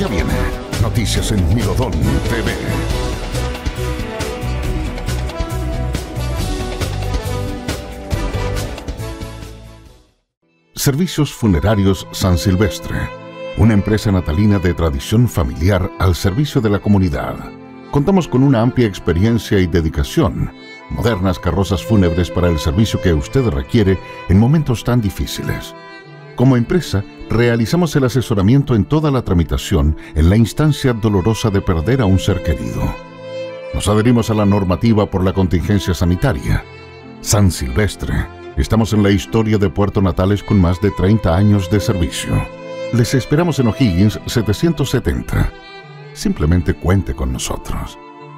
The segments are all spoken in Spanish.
Ya viene Noticias en Milodón TV. Servicios Funerarios San Silvestre, una empresa natalina de tradición familiar al servicio de la comunidad. Contamos con una amplia experiencia y dedicación, modernas carrozas fúnebres para el servicio que usted requiere en momentos tan difíciles. Como empresa, realizamos el asesoramiento en toda la tramitación en la instancia dolorosa de perder a un ser querido. Nos adherimos a la normativa por la contingencia sanitaria. San Silvestre. Estamos en la historia de Puerto Natales con más de 30 años de servicio. Les esperamos en O'Higgins 770. Simplemente cuente con nosotros.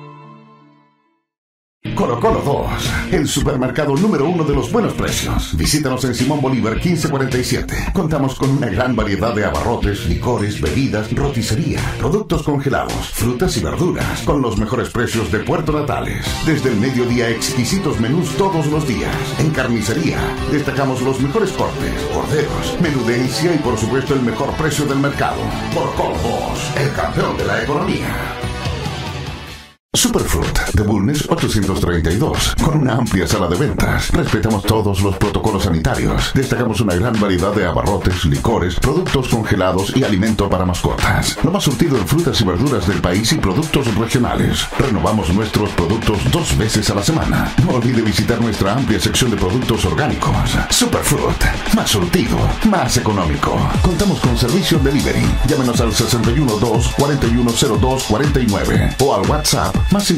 Colo Colo 2, el supermercado número 1 de los buenos precios. Visítanos en Simón Bolívar 1547. Contamos con una gran variedad de abarrotes, licores, bebidas, roticería, productos congelados, frutas y verduras, con los mejores precios de Puerto Natales. Desde el mediodía, exquisitos menús todos los días. En carnicería, destacamos los mejores cortes, corderos, menudencia y por supuesto el mejor precio del mercado. Colo Colo 2, el campeón de la economía. Superfruit de Bulnes 832, con una amplia sala de ventas. Respetamos todos los protocolos sanitarios. Destacamos una gran variedad de abarrotes, licores, productos congelados y alimento para mascotas. Lo más surtido en frutas y verduras del país y productos regionales. Renovamos nuestros productos 2 veces a la semana. No olvide visitar nuestra amplia sección de productos orgánicos. Superfruit, más surtido, más económico. Contamos con servicio delivery. Llámenos al 612-4102-49 o al WhatsApp más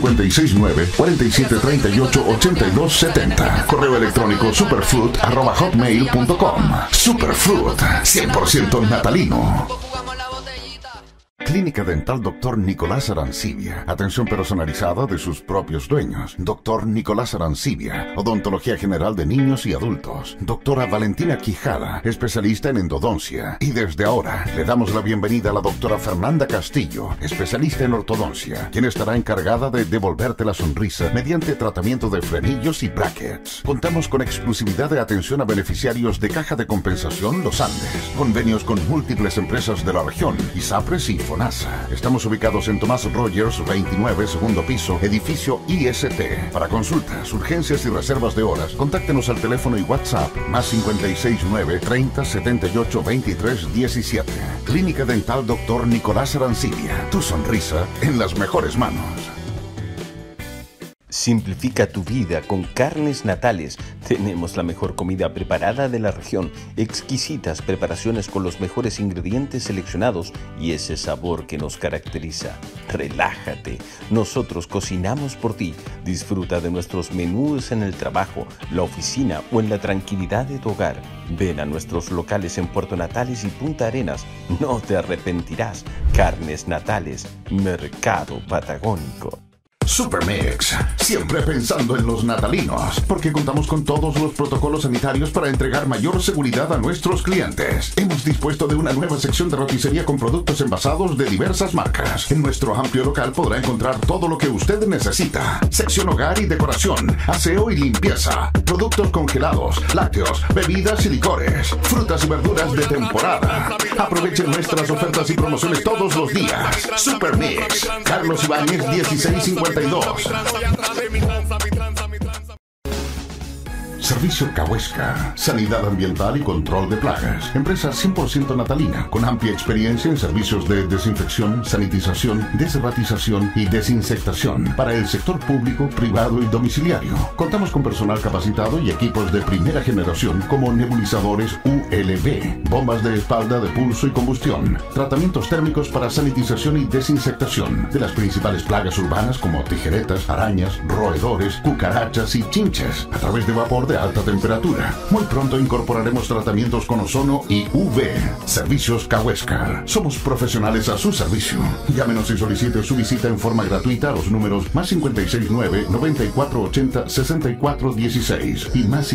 569-4738-8270. Correo electrónico superfruit@hotmail.com. Superfruit, 100% natalino. Clínica Dental Dr. Nicolás Arancibia. Atención personalizada de sus propios dueños. Dr. Nicolás Arancibia. Odontología general de niños y adultos. Doctora Valentina Quijada, especialista en endodoncia. Y desde ahora le damos la bienvenida a la doctora Fernanda Castillo, especialista en ortodoncia, quien estará encargada de devolverte la sonrisa mediante tratamiento de frenillos y brackets. Contamos con exclusividad de atención a beneficiarios de Caja de Compensación Los Andes. Convenios con múltiples empresas de la región, ISAPRES y FONASA. Estamos ubicados en Tomás Rogers 29, segundo piso, edificio IST. Para consultas, urgencias y reservas de horas, contáctenos al teléfono y WhatsApp más 569 30 78 23 17. Clínica Dental Dr. Nicolás Arancibia. Tu sonrisa en las mejores manos. Simplifica tu vida con Carnes Natales. Tenemos la mejor comida preparada de la región, exquisitas preparaciones con los mejores ingredientes seleccionados y ese sabor que nos caracteriza. Relájate, nosotros cocinamos por ti. Disfruta de nuestros menús en el trabajo, la oficina o en la tranquilidad de tu hogar. Ven a nuestros locales en Puerto Natales y Punta Arenas. No te arrepentirás. Carnes Natales, Mercado Patagónico. Supermix, siempre pensando en los natalinos, porque contamos con todos los protocolos sanitarios para entregar mayor seguridad a nuestros clientes. Hemos dispuesto de una nueva sección de roticería con productos envasados de diversas marcas. En nuestro amplio local podrá encontrar todo lo que usted necesita. Sección hogar y decoración, aseo y limpieza, productos congelados, lácteos, bebidas y licores, frutas y verduras de temporada. Aprovechen nuestras ofertas y promociones todos los días. Supermix, Carlos Ibáñez 1652. Servicio Cahuéscar, sanidad ambiental y control de plagas. Empresa 100% natalina, con amplia experiencia en servicios de desinfección, sanitización, desratización y desinsectación para el sector público, privado y domiciliario. Contamos con personal capacitado y equipos de primera generación como nebulizadores ULB, bombas de espalda de pulso y combustión, tratamientos térmicos para sanitización y desinsectación de las principales plagas urbanas como tijeretas, arañas, roedores, cucarachas y chinches a través de vapor de alta temperatura. Muy pronto incorporaremos tratamientos con ozono y UV. Servicios Cahuéscar. Somos profesionales a su servicio. Llámenos y solicite su visita en forma gratuita a los números más 569-9480-6416 y más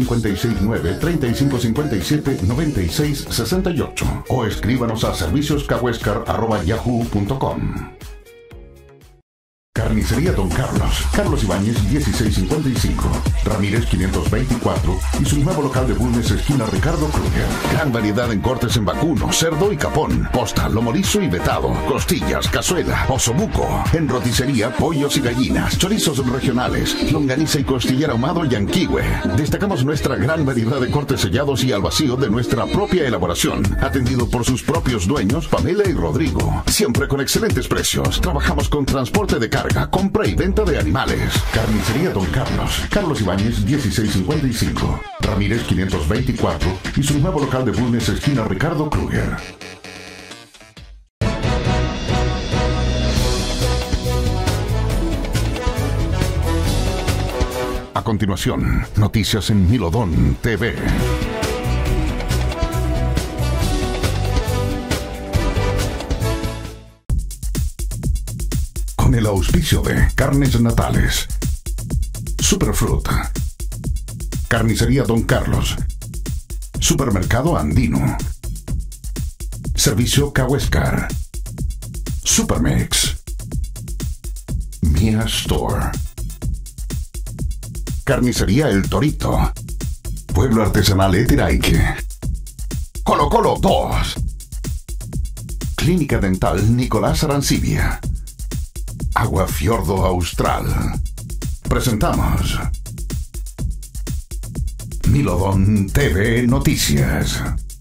569-3557-9668 o escríbanos a servicioscahuéscar@yahoo.com. Carnicería Don Carlos, Carlos Ibáñez 1655, Ramírez 524 y su nuevo local de Bulnes esquina Ricardo Kruger. Gran variedad en cortes en vacuno, cerdo y capón, posta, lomo liso y vetado, costillas, cazuela, osobuco, en roticería, pollos y gallinas, chorizos regionales, longaniza y costillera ahumado y anquihue. Destacamos nuestra gran variedad de cortes sellados y al vacío de nuestra propia elaboración, atendido por sus propios dueños, Pamela y Rodrigo. Siempre con excelentes precios. Trabajamos con transporte de carga, compra y venta de animales. Carnicería Don Carlos, Carlos Ibáñez 1655, Ramírez 524 y su nuevo local de Bulnes esquina Ricardo Kruger. A continuación, noticias en Milodón TV. Con el auspicio de Carnes Natales, Superfruit, Carnicería Don Carlos, Supermercado Andino, Servicio Cahuéscar, Supermex, Mia Store, Carnicería El Torito, Pueblo Artesanal Eteraique, Colo Colo 2, Clínica Dental Nicolás Arancibia, Agua Fiordo Austral. Presentamos Milodón TV Noticias.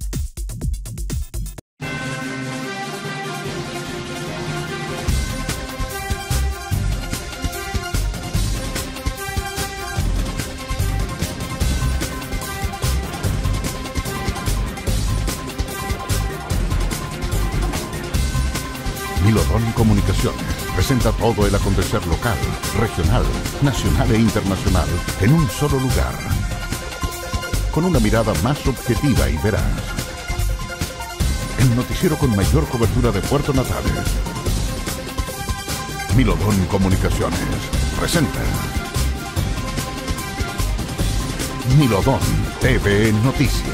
Milodón Comunicaciones presenta todo el acontecer local, regional, nacional e internacional en un solo lugar, con una mirada más objetiva y veraz. El noticiero con mayor cobertura de Puerto Natales. Milodón Comunicaciones presenta Milodón TV Noticias.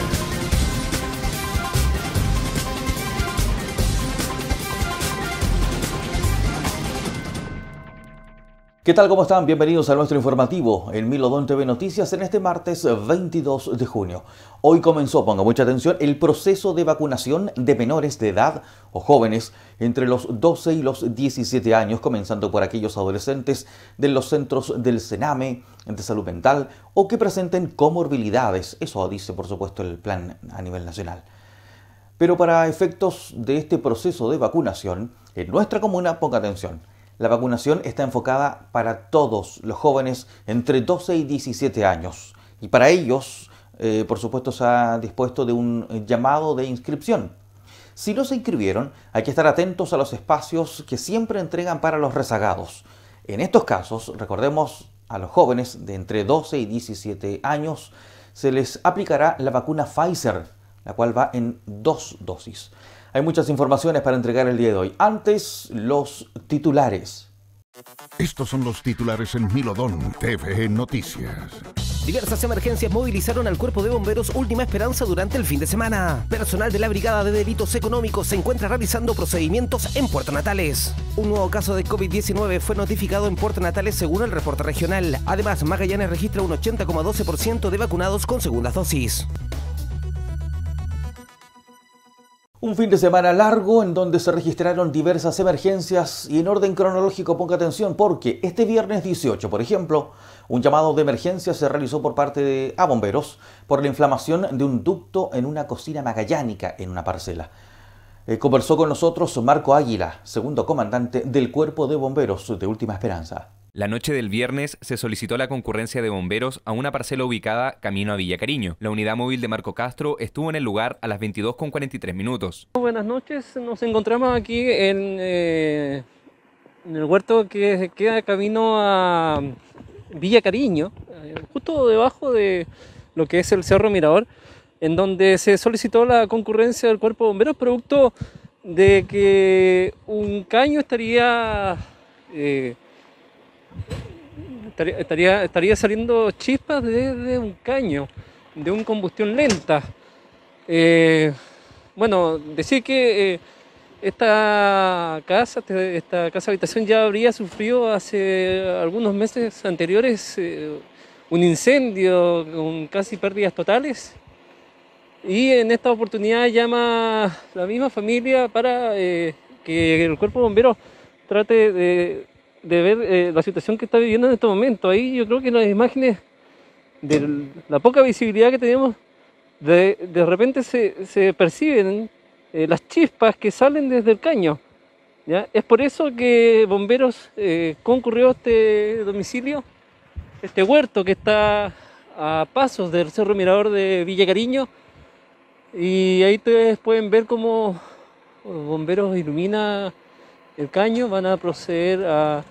¿Qué tal? ¿Cómo están? Bienvenidos a nuestro informativo en Milodón TV Noticias en este martes 22 de junio. Hoy comenzó, ponga mucha atención, el proceso de vacunación de menores de edad o jóvenes entre los 12 y los 17 años, comenzando por aquellos adolescentes de los centros del Sename, de salud mental o que presenten comorbilidades. Eso dice, por supuesto, el plan a nivel nacional. Pero para efectos de este proceso de vacunación, en nuestra comuna, ponga atención, la vacunación está enfocada para todos los jóvenes entre 12 y 17 años. Y para ellos, por supuesto, se ha dispuesto de un llamado de inscripción. Si no se inscribieron, hay que estar atentos a los espacios que siempre entregan para los rezagados. En estos casos, recordemos, a los jóvenes de entre 12 y 17 años se les aplicará la vacuna Pfizer, la cual va en 2 dosis. Hay muchas informaciones para entregar el día de hoy. Antes, los titulares. Estos son los titulares en Milodón TV Noticias. Diversas emergencias movilizaron al Cuerpo de Bomberos Última Esperanza durante el fin de semana. Personal de la Brigada de Delitos Económicos se encuentra realizando procedimientos en Puerto Natales. Un nuevo caso de COVID-19 fue notificado en Puerto Natales según el reporte regional. Además, Magallanes registra un 80,12% de vacunados con segundas dosis. Un fin de semana largo en donde se registraron diversas emergencias y en orden cronológico ponga atención porque este viernes 18, por ejemplo, un llamado de emergencia se realizó por parte a bomberos por la inflamación de un ducto en una cocina magallánica en una parcela. Conversó con nosotros Marco Águila, segundo comandante del Cuerpo de Bomberos de Última Esperanza. La noche del viernes se solicitó la concurrencia de bomberos a una parcela ubicada camino a Villa Cariño. La unidad móvil de Marco Castro estuvo en el lugar a las 22:43 minutos. Buenas noches, nos encontramos aquí en el huerto que queda camino a Villa Cariño, justo debajo de lo que es el Cerro Mirador, en donde se solicitó la concurrencia del Cuerpo de Bomberos producto de que un caño estaría saliendo chispas desde un caño, de una combustión lenta. Bueno, decir que esta casa habitación ya habría sufrido hace algunos meses anteriores un incendio con casi pérdidas totales, y en esta oportunidad llama la misma familia para que el cuerpo de bomberos trate de ver la situación que está viviendo en este momento. Ahí yo creo que las imágenes de la poca visibilidad que tenemos, de repente se perciben las chispas que salen desde el caño, ¿ya? Es por eso que bomberos concurrió a este domicilio, este huerto que está a pasos del Cerro Mirador de Villa Cariño, y ahí ustedes pueden ver cómo bomberos ilumina el caño. Van a proceder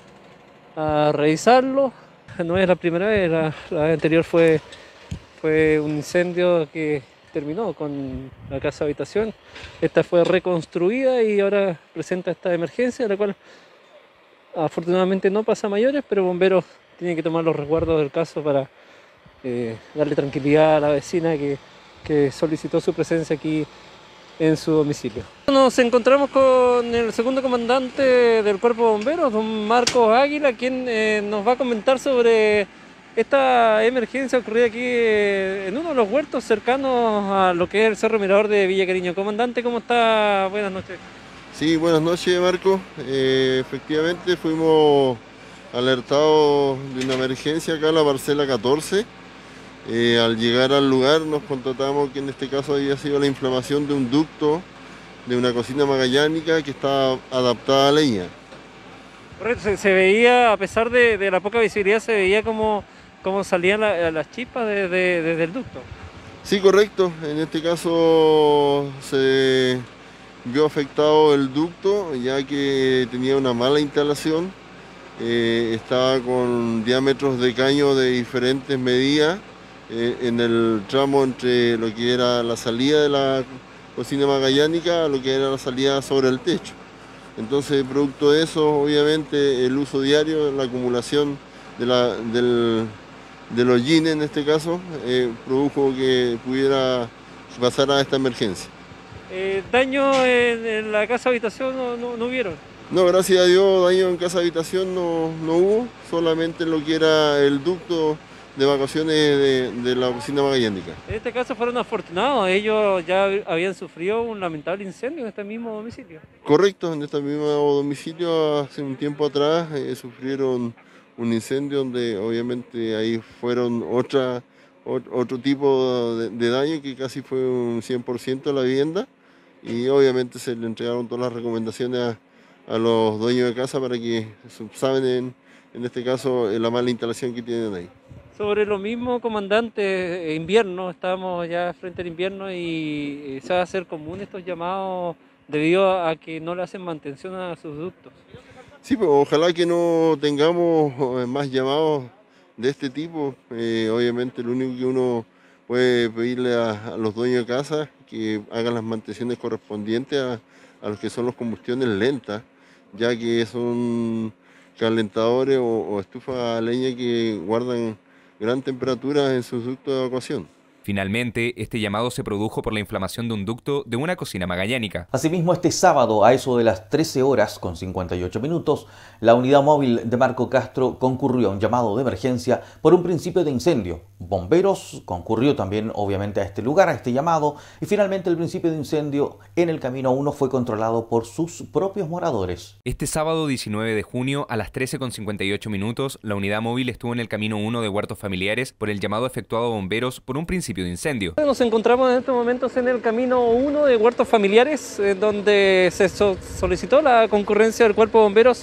a revisarlo. No es la primera vez, la anterior fue un incendio que terminó con la casa habitación. Esta fue reconstruida y ahora presenta esta emergencia, la cual afortunadamente no pasa a mayores, pero bomberos tienen que tomar los resguardos del caso para darle tranquilidad a la vecina que solicitó su presencia aquí en su domicilio. Nos encontramos con el segundo comandante del Cuerpo de Bomberos, don Marcos Águila, quien nos va a comentar sobre esta emergencia ocurrida aquí en uno de los huertos cercanos a lo que es el Cerro Mirador de Villa Cariño. Comandante, ¿cómo está? Buenas noches. Sí, buenas noches, Marco. Efectivamente fuimos alertados de una emergencia acá en la parcela 14. Al llegar al lugar nos constatamos que en este caso había sido la inflamación de un ducto de una cocina magallánica que está adaptada a leña. Se veía, a pesar de la poca visibilidad, se veía como salían las chispas desde el ducto. Sí, correcto. En este caso se vio afectado el ducto, ya que tenía una mala instalación. Estaba con diámetros de caño de diferentes medidas en el tramo entre lo que era la salida de la cocina magallánica a lo que era la salida sobre el techo. Entonces, producto de eso, obviamente, el uso diario, la acumulación del hollín en este caso, produjo que pudiera pasar a esta emergencia. ¿Daño en la casa habitación no hubieron? No, gracias a Dios, daño en casa habitación no hubo, solamente lo que era el ducto de evacuaciones de la cocina magallánica. En este caso fueron afortunados, ellos ya habían sufrido un lamentable incendio en este mismo domicilio. Correcto, en este mismo domicilio hace un tiempo atrás sufrieron un incendio donde obviamente ahí fueron otro tipo de daño que casi fue un 100% de la vivienda, y obviamente se le entregaron todas las recomendaciones a los dueños de casa para que subsanen en este caso la mala instalación que tienen ahí. Sobre lo mismo, comandante, invierno, estamos ya frente al invierno y se va a hacer común estos llamados debido a que no le hacen mantención a sus ductos. Sí, pues ojalá que no tengamos más llamados de este tipo. Obviamente lo único que uno puede pedirle a los dueños de casa que hagan las mantenciones correspondientes a los que son las combustiones lentas, ya que son calentadores o estufas a leña que guardan gran temperatura en sus ductos de evacuación. Finalmente, este llamado se produjo por la inflamación de un ducto de una cocina magallánica. Asimismo, este sábado, a eso de las 13 horas con 58 minutos, la unidad móvil de Marco Castro concurrió a un llamado de emergencia por un principio de incendio. Bomberos concurrió también, obviamente, a este lugar, a este llamado, y finalmente el principio de incendio en el Camino 1 fue controlado por sus propios moradores. Este sábado 19 de junio, a las 13:58 minutos, la unidad móvil estuvo en el Camino 1 de Huertos Familiares por el llamado efectuado a bomberos por un principio de incendio. Nos encontramos en estos momentos en el Camino 1 de Huertos Familiares, donde se solicitó la concurrencia del Cuerpo de Bomberos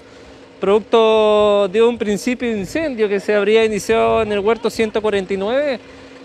producto de un principio de incendio que se habría iniciado en el huerto 149.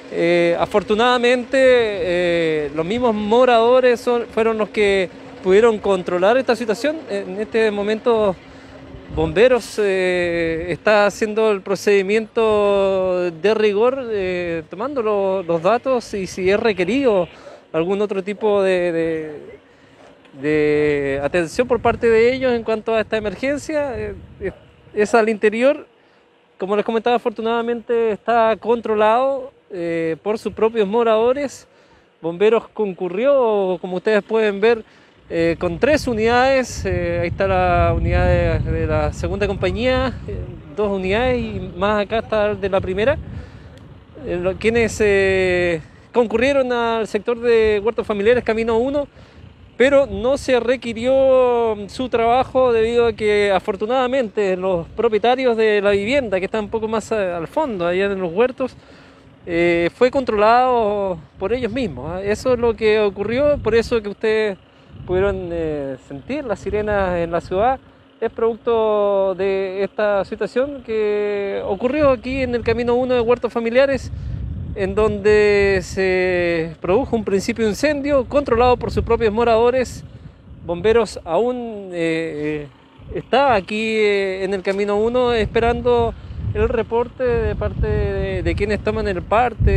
Afortunadamente, los mismos moradores fueron los que pudieron controlar esta situación. En este momento, Bomberos está haciendo el procedimiento de rigor, tomando los datos y si es requerido algún otro tipo de atención por parte de ellos en cuanto a esta emergencia. Es al interior, como les comentaba, afortunadamente está controlado por sus propios moradores. Bomberos concurrió, como ustedes pueden ver, con 3 unidades. Ahí está la unidad de la segunda compañía, 2 unidades, y más acá está de la primera, quienes concurrieron al sector de huertos familiares Camino 1, pero no se requirió su trabajo debido a que afortunadamente los propietarios de la vivienda, que está un poco más al fondo, allá en los huertos, fue controlado por ellos mismos. Eso es lo que ocurrió, por eso que ustedes pudieron sentir las sirenas en la ciudad. Es producto de esta situación que ocurrió aquí en el Camino 1 de Huertos Familiares, en donde se produjo un principio de incendio controlado por sus propios moradores. Bomberos aún está aquí en el Camino 1 esperando el reporte de parte de quienes toman el parte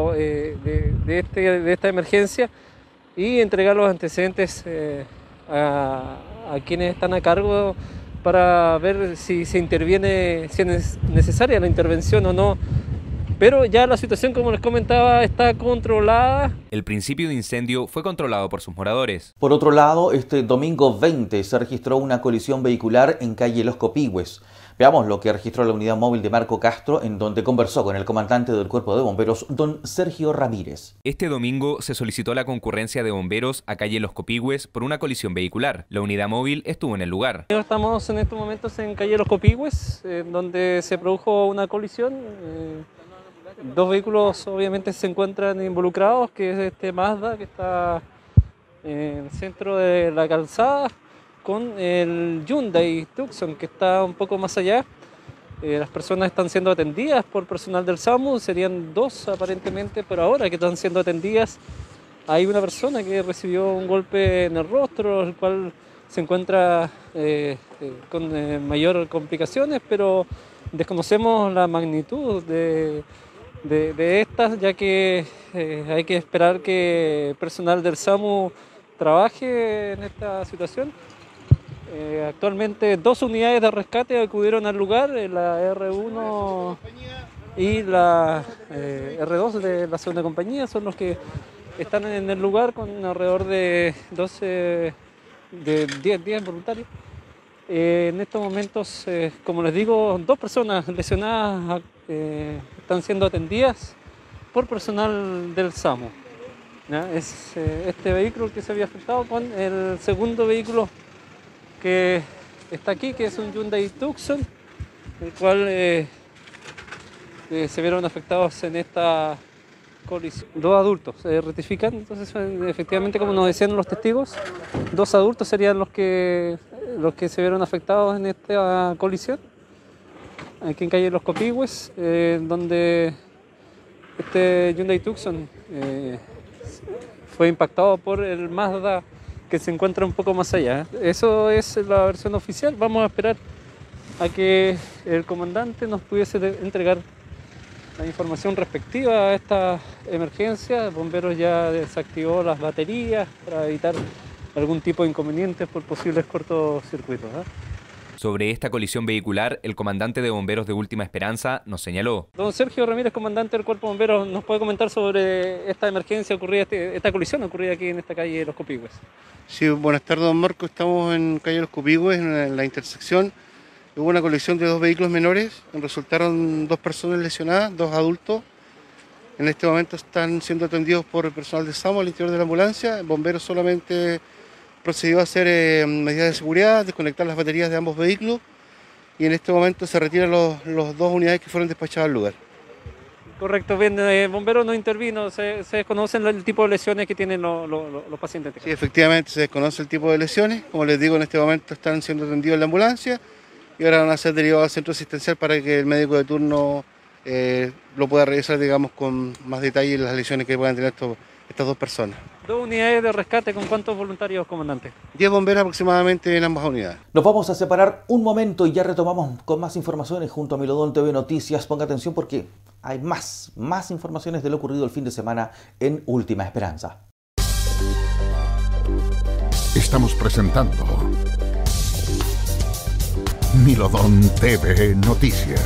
de esta emergencia y entregar los antecedentes a quienes están a cargo para ver si se interviene, si es necesaria la intervención o no. Pero ya la situación, como les comentaba, está controlada. El principio de incendio fue controlado por sus moradores. Por otro lado, este domingo 20 se registró una colisión vehicular en calle Los Copihue. Veamos lo que registró la unidad móvil de Marco Castro, en donde conversó con el comandante del Cuerpo de Bomberos, don Sergio Ramírez. Este domingo se solicitó la concurrencia de bomberos a calle Los Copihue por una colisión vehicular. La unidad móvil estuvo en el lugar. Estamos en estos momentos en calle Los Copihue, donde se produjo una colisión. 2 vehículos obviamente se encuentran involucrados, que es este Mazda que está en el centro de la calzada, con el Hyundai Tucson que está un poco más allá. Las personas están siendo atendidas por personal del SAMU, serían 2 aparentemente por ahora que están siendo atendidas. Hay una persona que recibió un golpe en el rostro, el cual se encuentra con mayor complicaciones, pero desconocemos la magnitud de estas, ya que hay que esperar que personal del SAMU trabaje en esta situación. Actualmente 2 unidades de rescate acudieron al lugar, la R1 y la R2 de la segunda compañía son los que están en el lugar, con alrededor de 10 voluntarios. En estos momentos, como les digo, 2 personas lesionadas están siendo atendidas por personal del SAMU. Es este vehículo que se había afectado con el segundo vehículo que está aquí, que es un Hyundai Tucson, el cual se vieron afectados en esta colisión. 2 adultos se rectifican, entonces efectivamente, como nos decían los testigos, 2 adultos serían los que se vieron afectados en esta colisión, aquí en calle Los Copihue, donde este Hyundai Tucson fue impactado por el Mazda que se encuentra un poco más allá. Eso es la versión oficial. Vamos a esperar a que el comandante nos pudiese entregar la información respectiva a esta emergencia. Bomberos ya desactivó las baterías para evitar algún tipo de inconvenientes por posibles cortocircuitos. Sobre esta colisión vehicular, el comandante de bomberos de Última Esperanza nos señaló. Don Sergio Ramírez, comandante del Cuerpo de Bomberos, ¿nos puede comentar sobre esta emergencia ocurrida, esta colisión ocurrida aquí en esta calle de Los Copihue? Sí, buenas tardes, don Marco. Estamos en calle Los Copihue, en la intersección. Hubo una colisión de 2 vehículos menores, resultaron 2 personas lesionadas, 2 adultos. En este momento están siendo atendidos por el personal de SAMU al interior de la ambulancia. El bombero solamente procedió a hacer medidas de seguridad, desconectar las baterías de ambos vehículos, y en este momento se retiran los 2 unidades que fueron despachadas al lugar. Correcto, bien, el bombero no intervino, se desconocen el tipo de lesiones que tienen los pacientes. Sí, efectivamente se desconoce el tipo de lesiones. Como les digo, en este momento están siendo atendidos en la ambulancia y ahora van a ser derivados al centro asistencial para que el médico de turno lo pueda revisar, digamos, con más detalle las lesiones que puedan tener estas 2 personas. 2 unidades de rescate, ¿con cuántos voluntarios, comandante? 10 bomberos aproximadamente en ambas unidades. Nos vamos a separar un momento y ya retomamos con más informaciones junto a Milodón TV Noticias. Ponga atención porque hay más informaciones de lo ocurrido el fin de semana en Última Esperanza. Estamos presentando Milodón TV Noticias.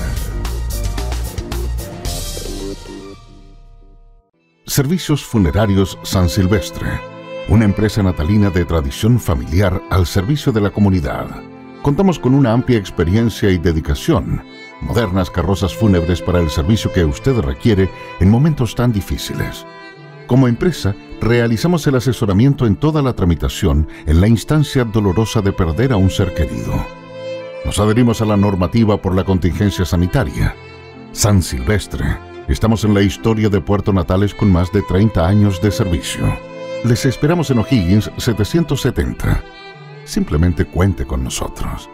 Servicios Funerarios San Silvestre. una empresa natalina de tradición familiar al servicio de la comunidad. Contamos con una amplia experiencia y dedicación, modernas carrozas fúnebres para el servicio que usted requiere en momentos tan difíciles. Como empresa, realizamos el asesoramiento en toda la tramitación en la instancia dolorosa de perder a un ser querido. Nos adherimos a la normativa por la contingencia sanitaria. San Silvestre. Estamos en la historia de Puerto Natales con más de 30 años de servicio. Les esperamos en O'Higgins 770. Simplemente cuente con nosotros.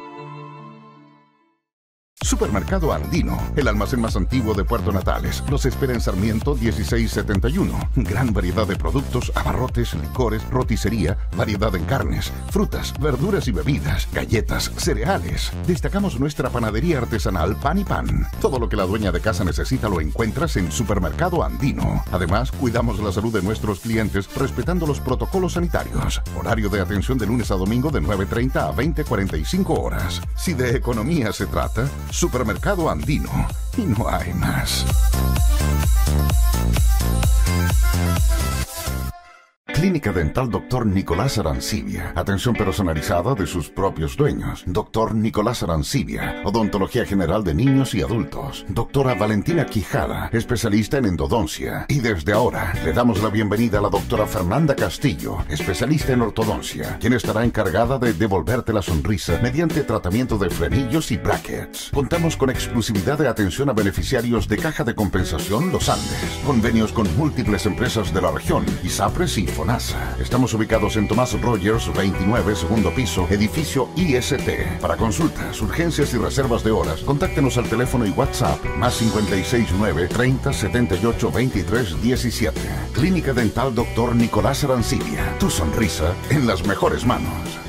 Supermercado Andino, el almacén más antiguo de Puerto Natales. Los espera en Sarmiento 1671. Gran variedad de productos, abarrotes, licores, roticería, variedad en carnes, frutas, verduras y bebidas, galletas, cereales. Destacamos nuestra panadería artesanal Pan y Pan. Todo lo que la dueña de casa necesita lo encuentras en Supermercado Andino. Además, cuidamos la salud de nuestros clientes respetando los protocolos sanitarios. Horario de atención de lunes a domingo de 9:30 a 20:45 horas. Si de economía se trata, Supermercado Andino, y no hay más. Clínica Dental Dr. Nicolás Arancibia. Atención personalizada de sus propios dueños. Dr. Nicolás Arancibia. Odontología general de niños y adultos. Doctora Valentina Quijada, especialista en endodoncia. Y desde ahora le damos la bienvenida a la doctora Fernanda Castillo, especialista en ortodoncia, quien estará encargada de devolverte la sonrisa mediante tratamiento de frenillos y brackets. Contamos con exclusividad de atención a beneficiarios de Caja de Compensación Los Andes. Convenios con múltiples empresas de la región, ISAPRES y FONASA. Estamos ubicados en Tomás Rogers 29, segundo piso, edificio IST. Para consultas, urgencias y reservas de horas, contáctenos al teléfono y WhatsApp más 569 30 78 23 17. Clínica Dental Dr. Nicolás Arancibia. Tu sonrisa en las mejores manos.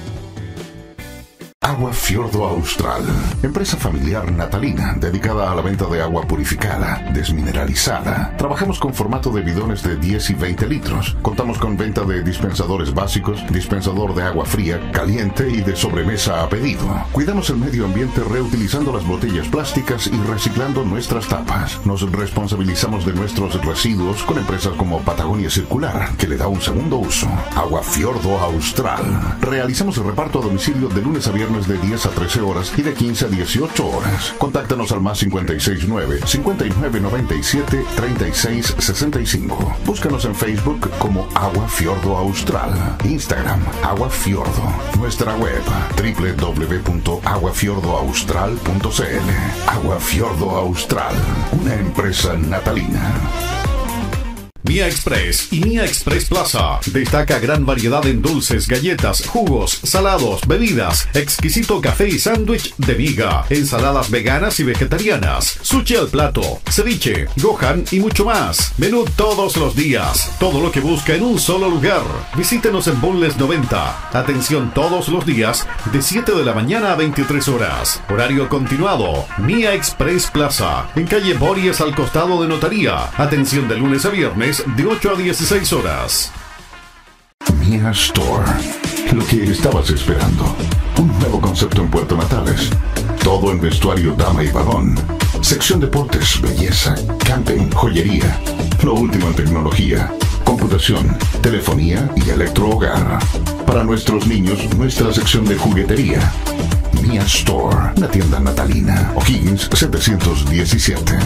Agua Fiordo Austral, empresa familiar natalina dedicada a la venta de agua purificada, desmineralizada. Trabajamos con formato de bidones de 10 y 20 litros. Contamos con venta de dispensadores básicos, dispensador de agua fría, caliente y de sobremesa a pedido. Cuidamos el medio ambiente reutilizando las botellas plásticas y reciclando nuestras tapas. Nos responsabilizamos de nuestros residuos con empresas como Patagonia Circular, que le da un segundo uso. Agua Fiordo Austral. Realizamos el reparto a domicilio de lunes a viernes de 10 a 13 horas y de 15 a 18 horas. Contáctanos al más 569 5997 3665. Búscanos en Facebook como Agua Fiordo Austral. Instagram Agua Fiordo. Nuestra web www.aguafiordoaustral.cl. Agua Fiordo Austral, una empresa natalina. Mia Express y Mia Express Plaza. Destaca gran variedad en dulces, galletas, jugos, salados, bebidas, exquisito café y sándwich de miga, ensaladas veganas y vegetarianas, sushi al plato, ceviche, gohan y mucho más. Menú todos los días. Todo lo que busca en un solo lugar. Visítenos en Bulnes 90. Atención todos los días de 7 de la mañana a 23 horas. Horario continuado. Mia Express Plaza. En calle Bories al costado de Notaría. Atención de lunes a viernes de 8 a 16 horas. Mia Store. Lo que estabas esperando. Un nuevo concepto en Puerto Natales. Todo en vestuario dama y varón. Sección deportes, belleza, camping, joyería. Lo último en tecnología, computación, telefonía y electrohogar. Para nuestros niños, nuestra sección de juguetería. Mia Store. Una tienda natalina. O'Higgins 717.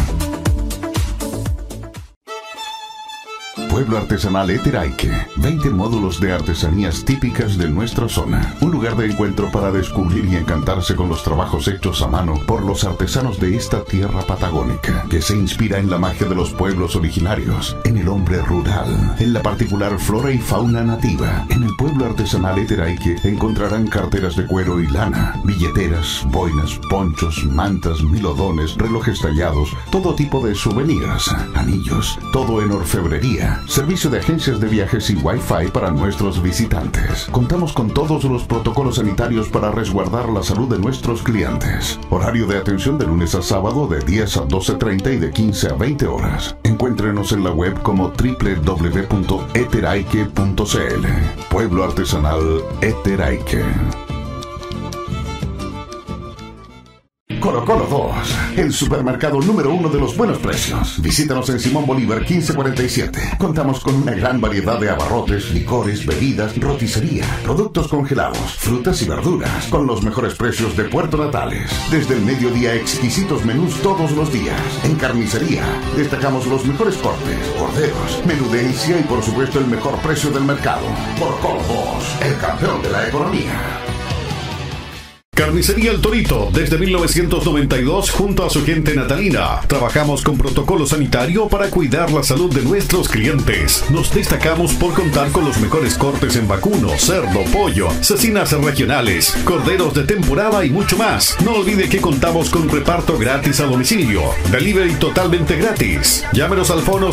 Pueblo Artesanal Eteraique. 20 módulos de artesanías típicas de nuestra zona. Un lugar de encuentro para descubrir y encantarse con los trabajos hechos a mano por los artesanos de esta tierra patagónica, que se inspira en la magia de los pueblos originarios, en el hombre rural, en la particular flora y fauna nativa. En el Pueblo Artesanal Eteraique encontrarán carteras de cuero y lana, billeteras, boinas, ponchos, mantas, milodones, relojes tallados, todo tipo de souvenirs, anillos, todo en orfebrería. Servicio de agencias de viajes y Wi-Fi para nuestros visitantes. Contamos con todos los protocolos sanitarios para resguardar la salud de nuestros clientes. Horario de atención de lunes a sábado de 10 a 12:30 y de 15 a 20 horas. Encuéntrenos en la web como www.eteraique.cl. Pueblo Artesanal Eteraique. Colo Colo 2, el supermercado número 1 de los buenos precios. Visítanos en Simón Bolívar 1547. Contamos con una gran variedad de abarrotes, licores, bebidas, roticería, productos congelados, frutas y verduras, con los mejores precios de Puerto Natales. Desde el mediodía, exquisitos menús todos los días. En carnicería, destacamos los mejores cortes, corderos, menudencia y por supuesto el mejor precio del mercado. Colo Colo 2, el campeón de la economía. Carnicería El Torito, desde 1992 junto a su gente natalina. Trabajamos con protocolo sanitario para cuidar la salud de nuestros clientes. Nos destacamos por contar con los mejores cortes en vacuno, cerdo, pollo, cecinas regionales, corderos de temporada y mucho más. No olvide que contamos con reparto gratis a domicilio. Delivery totalmente gratis. Llámenos al fono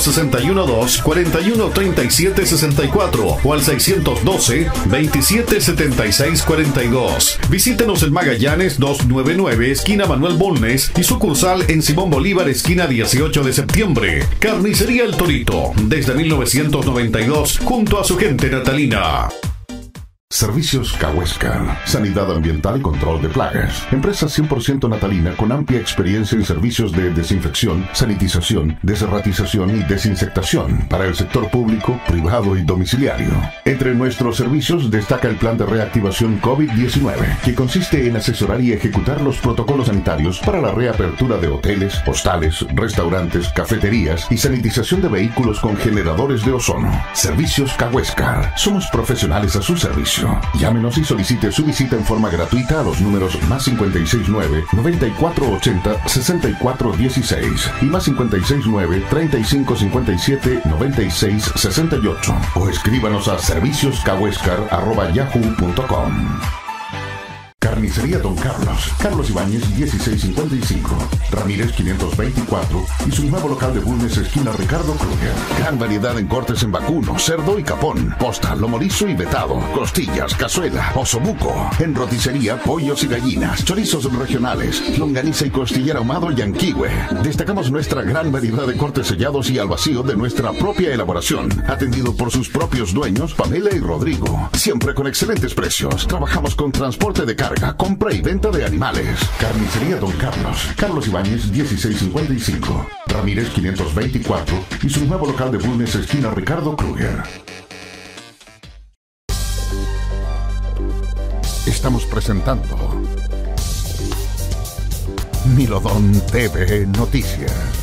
612-4137-64 o al 612-2776-42. Visítenos en Magallanes 299, esquina Manuel Bulnes y sucursal en Simón Bolívar, esquina 18 de septiembre. Carnicería El Torito, desde 1992, junto a su gente natalina. Servicios Cahuéscar, sanidad ambiental y control de plagas. Empresa 100% natalina con amplia experiencia en servicios de desinfección, sanitización, desratización y desinsectación para el sector público, privado y domiciliario. Entre nuestros servicios destaca el plan de reactivación COVID-19, que consiste en asesorar y ejecutar los protocolos sanitarios para la reapertura de hoteles, hostales, restaurantes, cafeterías y sanitización de vehículos con generadores de ozono. Servicios Cahuéscar. Somos profesionales a su servicio. Llámenos y solicite su visita en forma gratuita a los números más 569-9480-6416 y más 569-3557-9668 o escríbanos a servicioscahuéscar@yahoo.com. Carnicería Don Carlos, Carlos Ibáñez 1655, Ramírez 524 y su nuevo local de Bulnes, esquina Ricardo Kruger. Gran variedad en cortes en vacuno, cerdo y capón, posta, lomorizo y vetado, costillas, cazuela, osobuco. En roticería, pollos y gallinas, chorizos regionales, longaniza y costillera ahumado y anquihue. Destacamos nuestra gran variedad de cortes sellados y al vacío de nuestra propia elaboración, atendido por sus propios dueños, Pamela y Rodrigo. Siempre con excelentes precios. Trabajamos con transporte de carga, compra y venta de animales. Carnicería Don Carlos, Carlos Ibáñez 1655, Ramírez 524 y su nuevo local de Bulnes, esquina Ricardo Kruger. Estamos presentando Milodón TV Noticias.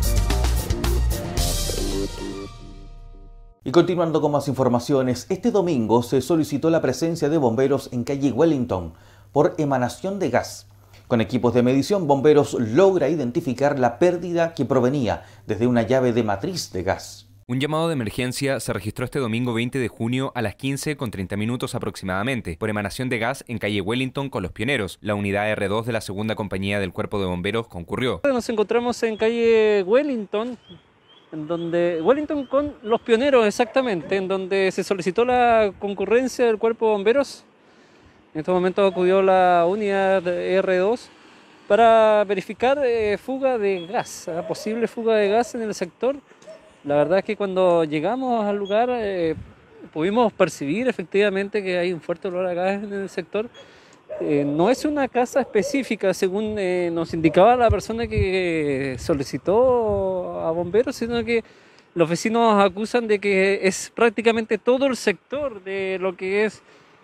Y continuando con más informaciones, este domingo se solicitó la presencia de bomberos en calle Wellington por emanación de gas. Con equipos de medición, bomberos logra identificar la pérdida que provenía desde una llave de matriz de gas. Un llamado de emergencia se registró este domingo 20 de junio a las 15:30 aproximadamente, por emanación de gas en calle Wellington con Los Pioneros. La unidad R2 de la segunda compañía del Cuerpo de Bomberos concurrió. Nos encontramos en calle Wellington, Wellington con Los Pioneros exactamente, en donde se solicitó la concurrencia del Cuerpo de Bomberos. En estos momentos acudió la unidad R2 para verificar fuga de gas, posible fuga de gas en el sector. La verdad es que cuando llegamos al lugar pudimos percibir efectivamente que hay un fuerte olor a gas en el sector. No es una casa específica, según nos indicaba la persona que solicitó a bomberos, sino que los vecinos acusan de que es prácticamente todo el sector de lo que es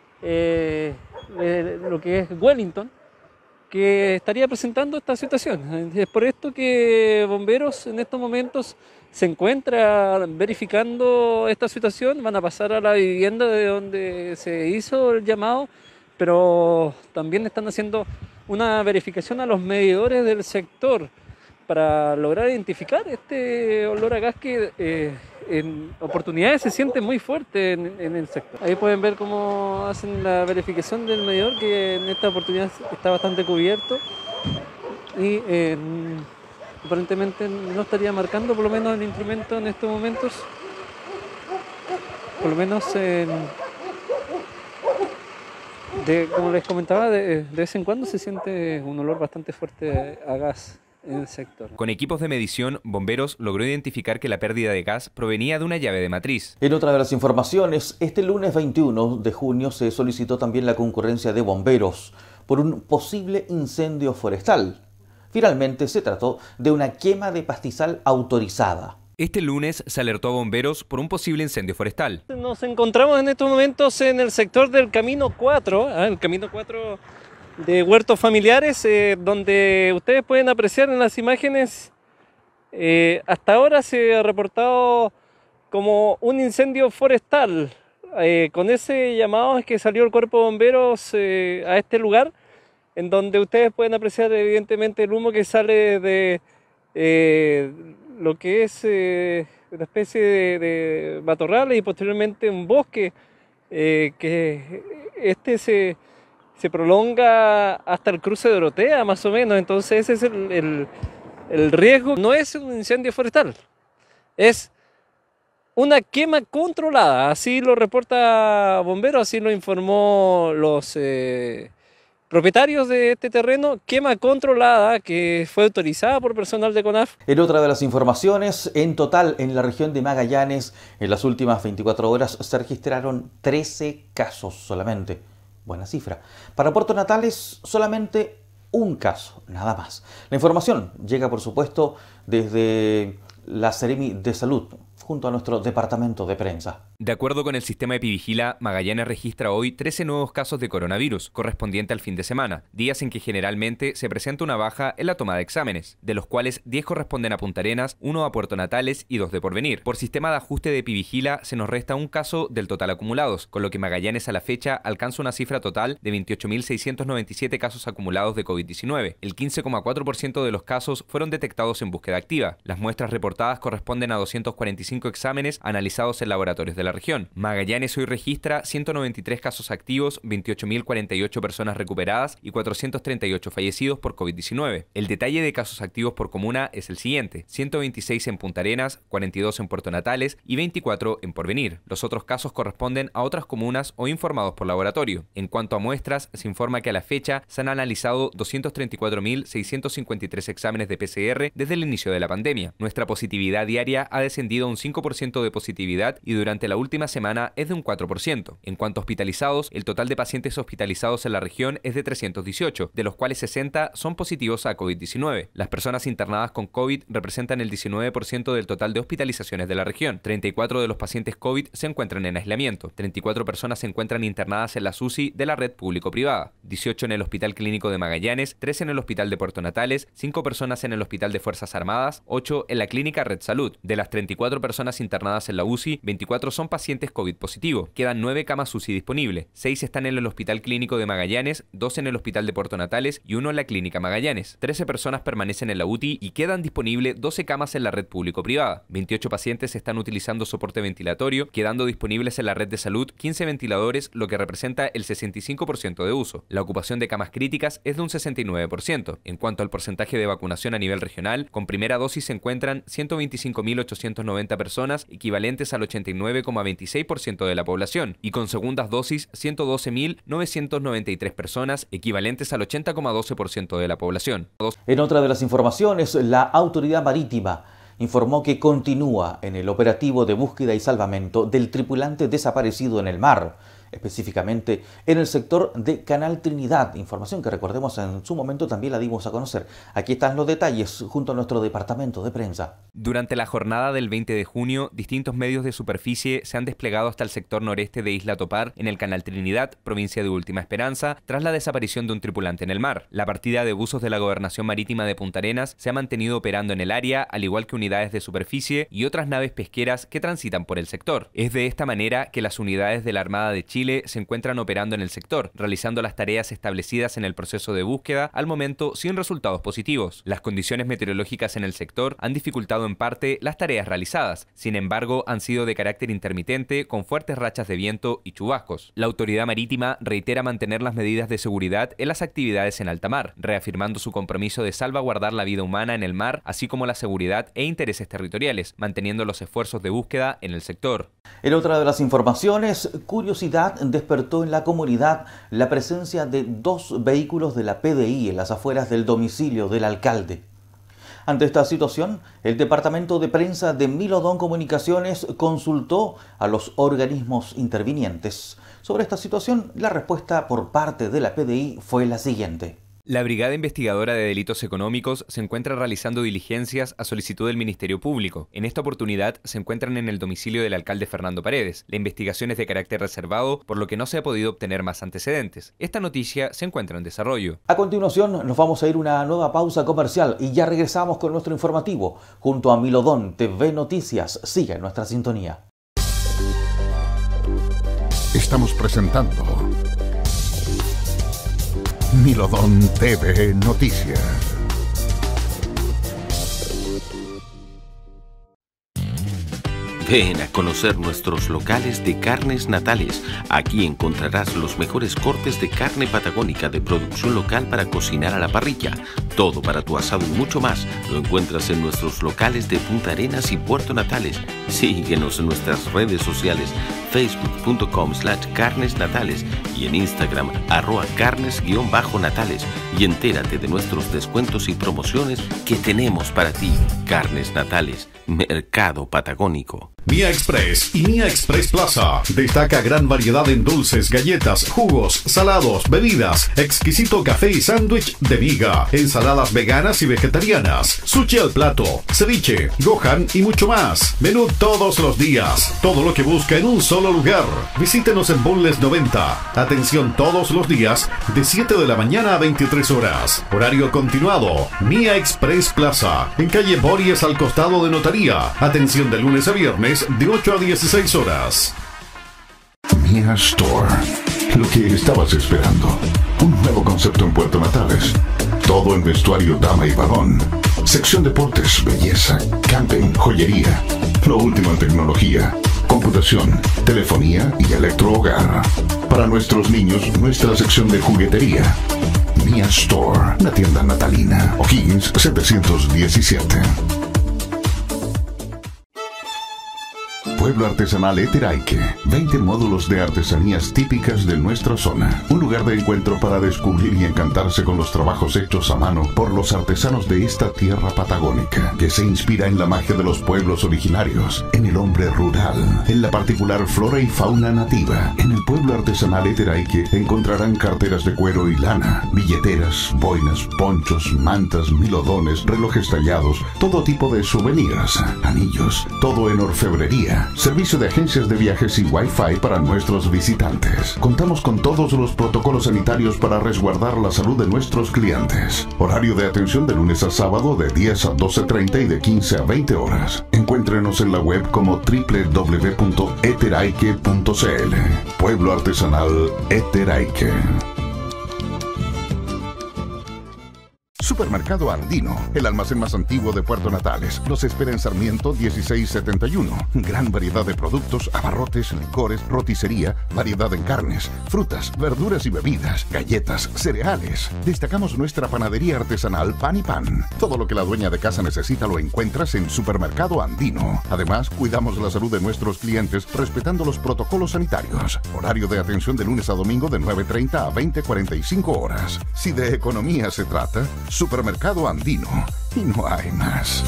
Wellington que estaría presentando esta situación. Es por esto que bomberos en estos momentos se encuentra verificando esta situación. Van a pasar a la vivienda de donde se hizo el llamado, pero también están haciendo una verificación a los medidores del sector para lograr identificar este olor a gas que en oportunidades se siente muy fuerte en el sector. Ahí pueden ver cómo hacen la verificación del medidor, que en esta oportunidad está bastante cubierto y aparentemente no estaría marcando por lo menos el instrumento en estos momentos, por lo menos como les comentaba, de vez en cuando se siente un olor bastante fuerte a gas en el sector. Con equipos de medición, bomberos logró identificar que la pérdida de gas provenía de una llave de matriz. En otra de las informaciones, este lunes 21 de junio se solicitó también la concurrencia de bomberos por un posible incendio forestal Finalmente se trató de una quema de pastizal autorizada. Este lunes se alertó a bomberos por un posible incendio forestal. Nos encontramos en estos momentos en el sector del Camino 4, el Camino 4 de Huertos Familiares, donde ustedes pueden apreciar en las imágenes, hasta ahora se ha reportado como un incendio forestal. Con ese llamado es que salió el cuerpo de bomberos a este lugar, en donde ustedes pueden apreciar evidentemente el humo que sale de lo que es una especie de matorrales y posteriormente un bosque, que se prolonga hasta el cruce de Dorotea más o menos. Entonces ese es el riesgo. No es un incendio forestal, es una quema controlada, así lo reporta bomberos, así lo informó los propietarios de este terreno. Quema controlada que fue autorizada por personal de CONAF. En otra de las informaciones, en total en la región de Magallanes, en las últimas 24 horas se registraron 13 casos solamente. Buena cifra. Para Puerto Natales, solamente un caso, nada más. La información llega, por supuesto, desde la Seremi de Salud, junto a nuestro departamento de prensa. De acuerdo con el sistema Epivigila, Magallanes registra hoy 13 nuevos casos de coronavirus, correspondiente al fin de semana, días en que generalmente se presenta una baja en la toma de exámenes, de los cuales 10 corresponden a Punta Arenas, 1 a Puerto Natales y 2 de Porvenir. Por sistema de ajuste de Epivigila se nos resta un caso del total acumulados, con lo que Magallanes a la fecha alcanza una cifra total de 28.697 casos acumulados de COVID-19. El 15,4% de los casos fueron detectados en búsqueda activa. Las muestras reportadas corresponden a 245 exámenes analizados en laboratorios de la región. Magallanes hoy registra 193 casos activos, 28.048 personas recuperadas y 438 fallecidos por COVID-19. El detalle de casos activos por comuna es el siguiente: 126 en Punta Arenas, 42 en Puerto Natales y 24 en Porvenir. Los otros casos corresponden a otras comunas o informados por laboratorio. En cuanto a muestras, se informa que a la fecha se han analizado 234.653 exámenes de PCR desde el inicio de la pandemia. Nuestra positividad diaria ha descendido a un 5% de positividad y durante la última semana es de un 4%. En cuanto a hospitalizados, el total de pacientes hospitalizados en la región es de 318, de los cuales 60 son positivos a COVID-19. Las personas internadas con COVID representan el 19% del total de hospitalizaciones de la región. 34 de los pacientes COVID se encuentran en aislamiento. 34 personas se encuentran internadas en la UCI de la red público-privada. 18 en el Hospital Clínico de Magallanes, 3 en el Hospital de Puerto Natales, 5 personas en el Hospital de Fuerzas Armadas, 8 en la Clínica Red Salud. De las 34 personas internadas en la UCI, 24 son pacientes COVID positivo. Quedan 9 camas UCI disponibles. 6 están en el Hospital Clínico de Magallanes, 2 en el Hospital de Puerto Natales y 1 en la Clínica Magallanes. 13 personas permanecen en la UTI y quedan disponibles 12 camas en la red público-privada. 28 pacientes están utilizando soporte ventilatorio, quedando disponibles en la red de salud 15 ventiladores, lo que representa el 65% de uso. La ocupación de camas críticas es de un 69%. En cuanto al porcentaje de vacunación a nivel regional, con primera dosis se encuentran 125.890 personas, equivalentes al 89,26% de la población, y con segundas dosis 112.993 personas, equivalentes al 80,12% de la población. En otra de las informaciones, la Autoridad Marítima informó que continúa en el operativo de búsqueda y salvamento del tripulante desaparecido en el mar, específicamente en el sector de Canal Trinidad, información que recordemos en su momento también la dimos a conocer. Aquí están los detalles junto a nuestro departamento de prensa. Durante la jornada del 20 de junio, distintos medios de superficie se han desplegado hasta el sector noreste de Isla Topar, en el Canal Trinidad, provincia de Última Esperanza, tras la desaparición de un tripulante en el mar. La partida de buzos de la Gobernación Marítima de Punta Arenas se ha mantenido operando en el área, al igual que unidades de superficie y otras naves pesqueras que transitan por el sector. Es de esta manera que las unidades de la Armada de Chile se encuentran operando en el sector, realizando las tareas establecidas en el proceso de búsqueda, al momento sin resultados positivos. Las condiciones meteorológicas en el sector han dificultado en parte las tareas realizadas, sin embargo han sido de carácter intermitente, con fuertes rachas de viento y chubascos. La Autoridad Marítima reitera mantener las medidas de seguridad en las actividades en alta mar, reafirmando su compromiso de salvaguardar la vida humana en el mar, así como la seguridad e intereses territoriales, manteniendo los esfuerzos de búsqueda en el sector. En otra de las informaciones, curiosidad despertó en la comunidad la presencia de 2 vehículos de la PDI en las afueras del domicilio del alcalde. Ante esta situación, el departamento de prensa de Milodón Comunicaciones consultó a los organismos intervinientes. Sobre esta situación, la respuesta por parte de la PDI fue la siguiente. La Brigada Investigadora de Delitos Económicos se encuentra realizando diligencias a solicitud del Ministerio Público. En esta oportunidad se encuentran en el domicilio del alcalde Fernando Paredes. La investigación es de carácter reservado, por lo que no se ha podido obtener más antecedentes. Esta noticia se encuentra en desarrollo. A continuación nos vamos a ir a una nueva pausa comercial y ya regresamos con nuestro informativo. Junto a Milodón TV Noticias, sigue en nuestra sintonía. Estamos presentando Milodón TV Noticias. Ven a conocer nuestros locales de carnes natales. Aquí encontrarás los mejores cortes de carne patagónica de producción local para cocinar a la parrilla. Todo para tu asado y mucho más lo encuentras en nuestros locales de Punta Arenas y Puerto Natales. Síguenos en nuestras redes sociales, facebook.com/carnesnatales y en Instagram @carnes_natales, y entérate de nuestros descuentos y promociones que tenemos para ti. Carnes Natales, Mercado Patagónico. Mía Express y Mía Express Plaza destaca gran variedad en dulces, galletas, jugos, salados, bebidas, exquisito café y sándwich de miga, ensaladas veganas y vegetarianas, sushi al plato, ceviche, gohan y mucho más. Menú todos los días, todo lo que busca en un solo lugar. Visítenos en Bulnes 90. Atención todos los días de 7 de la mañana a 23 horas. Horario continuado. Mía Express Plaza, en calle Bories al costado de Notaría. Atención de lunes a viernes de 8 a 16 horas. Mia Store. Lo que estabas esperando. Un nuevo concepto en Puerto Natales. Todo en vestuario dama y varón. Sección deportes, belleza, camping, joyería. Lo último en tecnología, computación, telefonía y electrohogar. Para nuestros niños, nuestra sección de juguetería. Mia Store, una tienda natalina. O'Higgins 717. Pueblo Artesanal Eteraique. 20 módulos de artesanías típicas de nuestra zona. Un lugar de encuentro para descubrir y encantarse con los trabajos hechos a mano por los artesanos de esta tierra patagónica, que se inspira en la magia de los pueblos originarios, en el hombre rural, en la particular flora y fauna nativa. En el Pueblo Artesanal Eteraique encontrarán carteras de cuero y lana, billeteras, boinas, ponchos, mantas, milodones, relojes tallados, todo tipo de souvenirs, anillos, todo en orfebrería. Servicio de agencias de viajes y Wi-Fi para nuestros visitantes. Contamos con todos los protocolos sanitarios para resguardar la salud de nuestros clientes. Horario de atención de lunes a sábado de 10 a 12:30 y de 15 a 20 horas. Encuéntrenos en la web como www.eteraique.cl. Pueblo Artesanal Eteraique. Supermercado Andino, el almacén más antiguo de Puerto Natales. Los espera en Sarmiento 1671. Gran variedad de productos, abarrotes, licores, roticería, variedad en carnes, frutas, verduras y bebidas, galletas, cereales. Destacamos nuestra panadería artesanal Pan y Pan. Todo lo que la dueña de casa necesita lo encuentras en Supermercado Andino. Además, cuidamos la salud de nuestros clientes respetando los protocolos sanitarios. Horario de atención de lunes a domingo de 9:30 a 20:45 horas. Si de economía se trata, Supermercado Andino, y no hay más.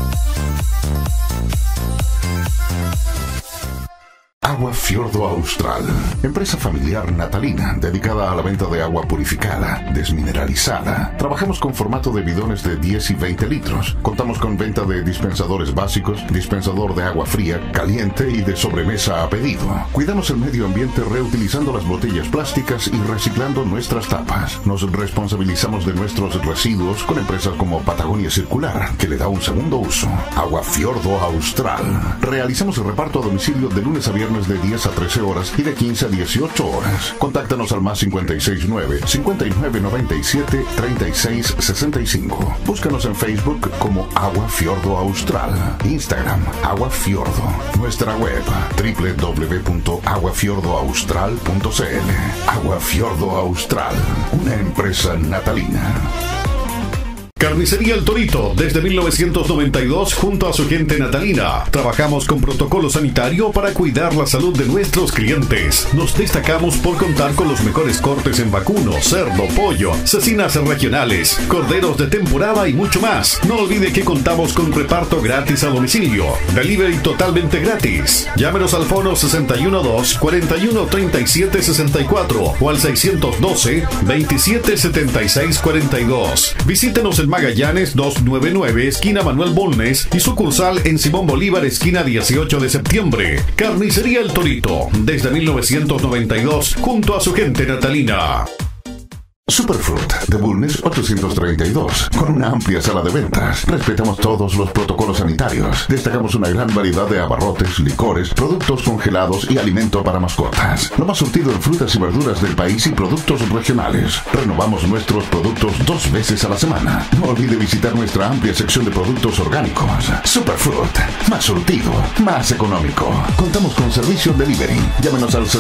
Agua Fiordo Austral, empresa familiar natalina dedicada a la venta de agua purificada, desmineralizada. Trabajamos con formato de bidones de 10 y 20 litros. Contamos con venta de dispensadores básicos, dispensador de agua fría, caliente y de sobremesa a pedido. Cuidamos el medio ambiente reutilizando las botellas plásticas y reciclando nuestras tapas. Nos responsabilizamos de nuestros residuos con empresas como Patagonia Circular, que le da un segundo uso. Agua Fiordo Austral. Realizamos el reparto a domicilio de lunes a viernes de 10 a 13 horas y de 15 a 18 horas. Contáctanos al más 569-5997-3665. Búscanos en Facebook como Agua Fiordo Austral. Instagram, Agua Fiordo. Nuestra web, www.aguafiordoaustral.cl. Agua Fiordo Austral, una empresa natalina. Carnicería El Torito, desde 1992 junto a su gente natalina. Trabajamos con protocolo sanitario para cuidar la salud de nuestros clientes. Nos destacamos por contar con los mejores cortes en vacuno, cerdo, pollo, cecinas regionales, corderos de temporada y mucho más. No olvide que contamos con reparto gratis a domicilio. Delivery totalmente gratis. Llámenos al fono 612-413764 o al 612-277642. Visítenos en Magallanes 299, esquina Manuel Bulnes, y sucursal en Simón Bolívar, esquina 18 de septiembre. Carnicería El Torito, desde 1992, junto a su gente natalina. Superfruit de Bulnes 832, con una amplia sala de ventas. Respetamos todos los protocolos sanitarios. Destacamos una gran variedad de abarrotes, licores, productos congelados y alimento para mascotas. Lo más surtido en frutas y verduras del país y productos regionales. Renovamos nuestros productos 2 veces a la semana. No olvide visitar nuestra amplia sección de productos orgánicos. Superfruit, más surtido, más económico. Contamos con servicio delivery. Llámenos al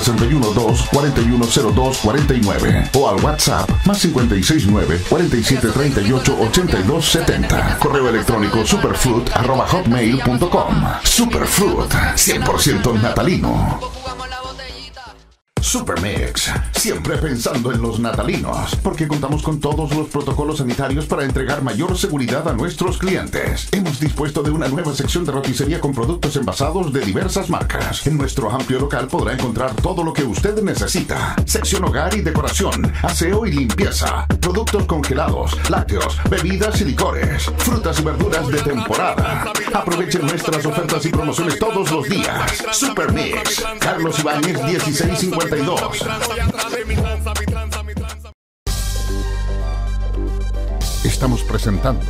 619-410249 o al WhatsApp más 569-4738-8270. Correo electrónico superfruit@hotmail.com. Superfruit, 100% natalino. Supermix, siempre pensando en los natalinos, porque contamos con todos los protocolos sanitarios para entregar mayor seguridad a nuestros clientes. Hemos dispuesto de una nueva sección de roticería con productos envasados de diversas marcas. En nuestro amplio local podrá encontrar todo lo que usted necesita. Sección hogar y decoración, aseo y limpieza, productos congelados, lácteos, bebidas y licores, frutas y verduras de temporada. Aprovechen nuestras ofertas y promociones todos los días. Supermix, Carlos Ibáñez 1652. Estamos presentando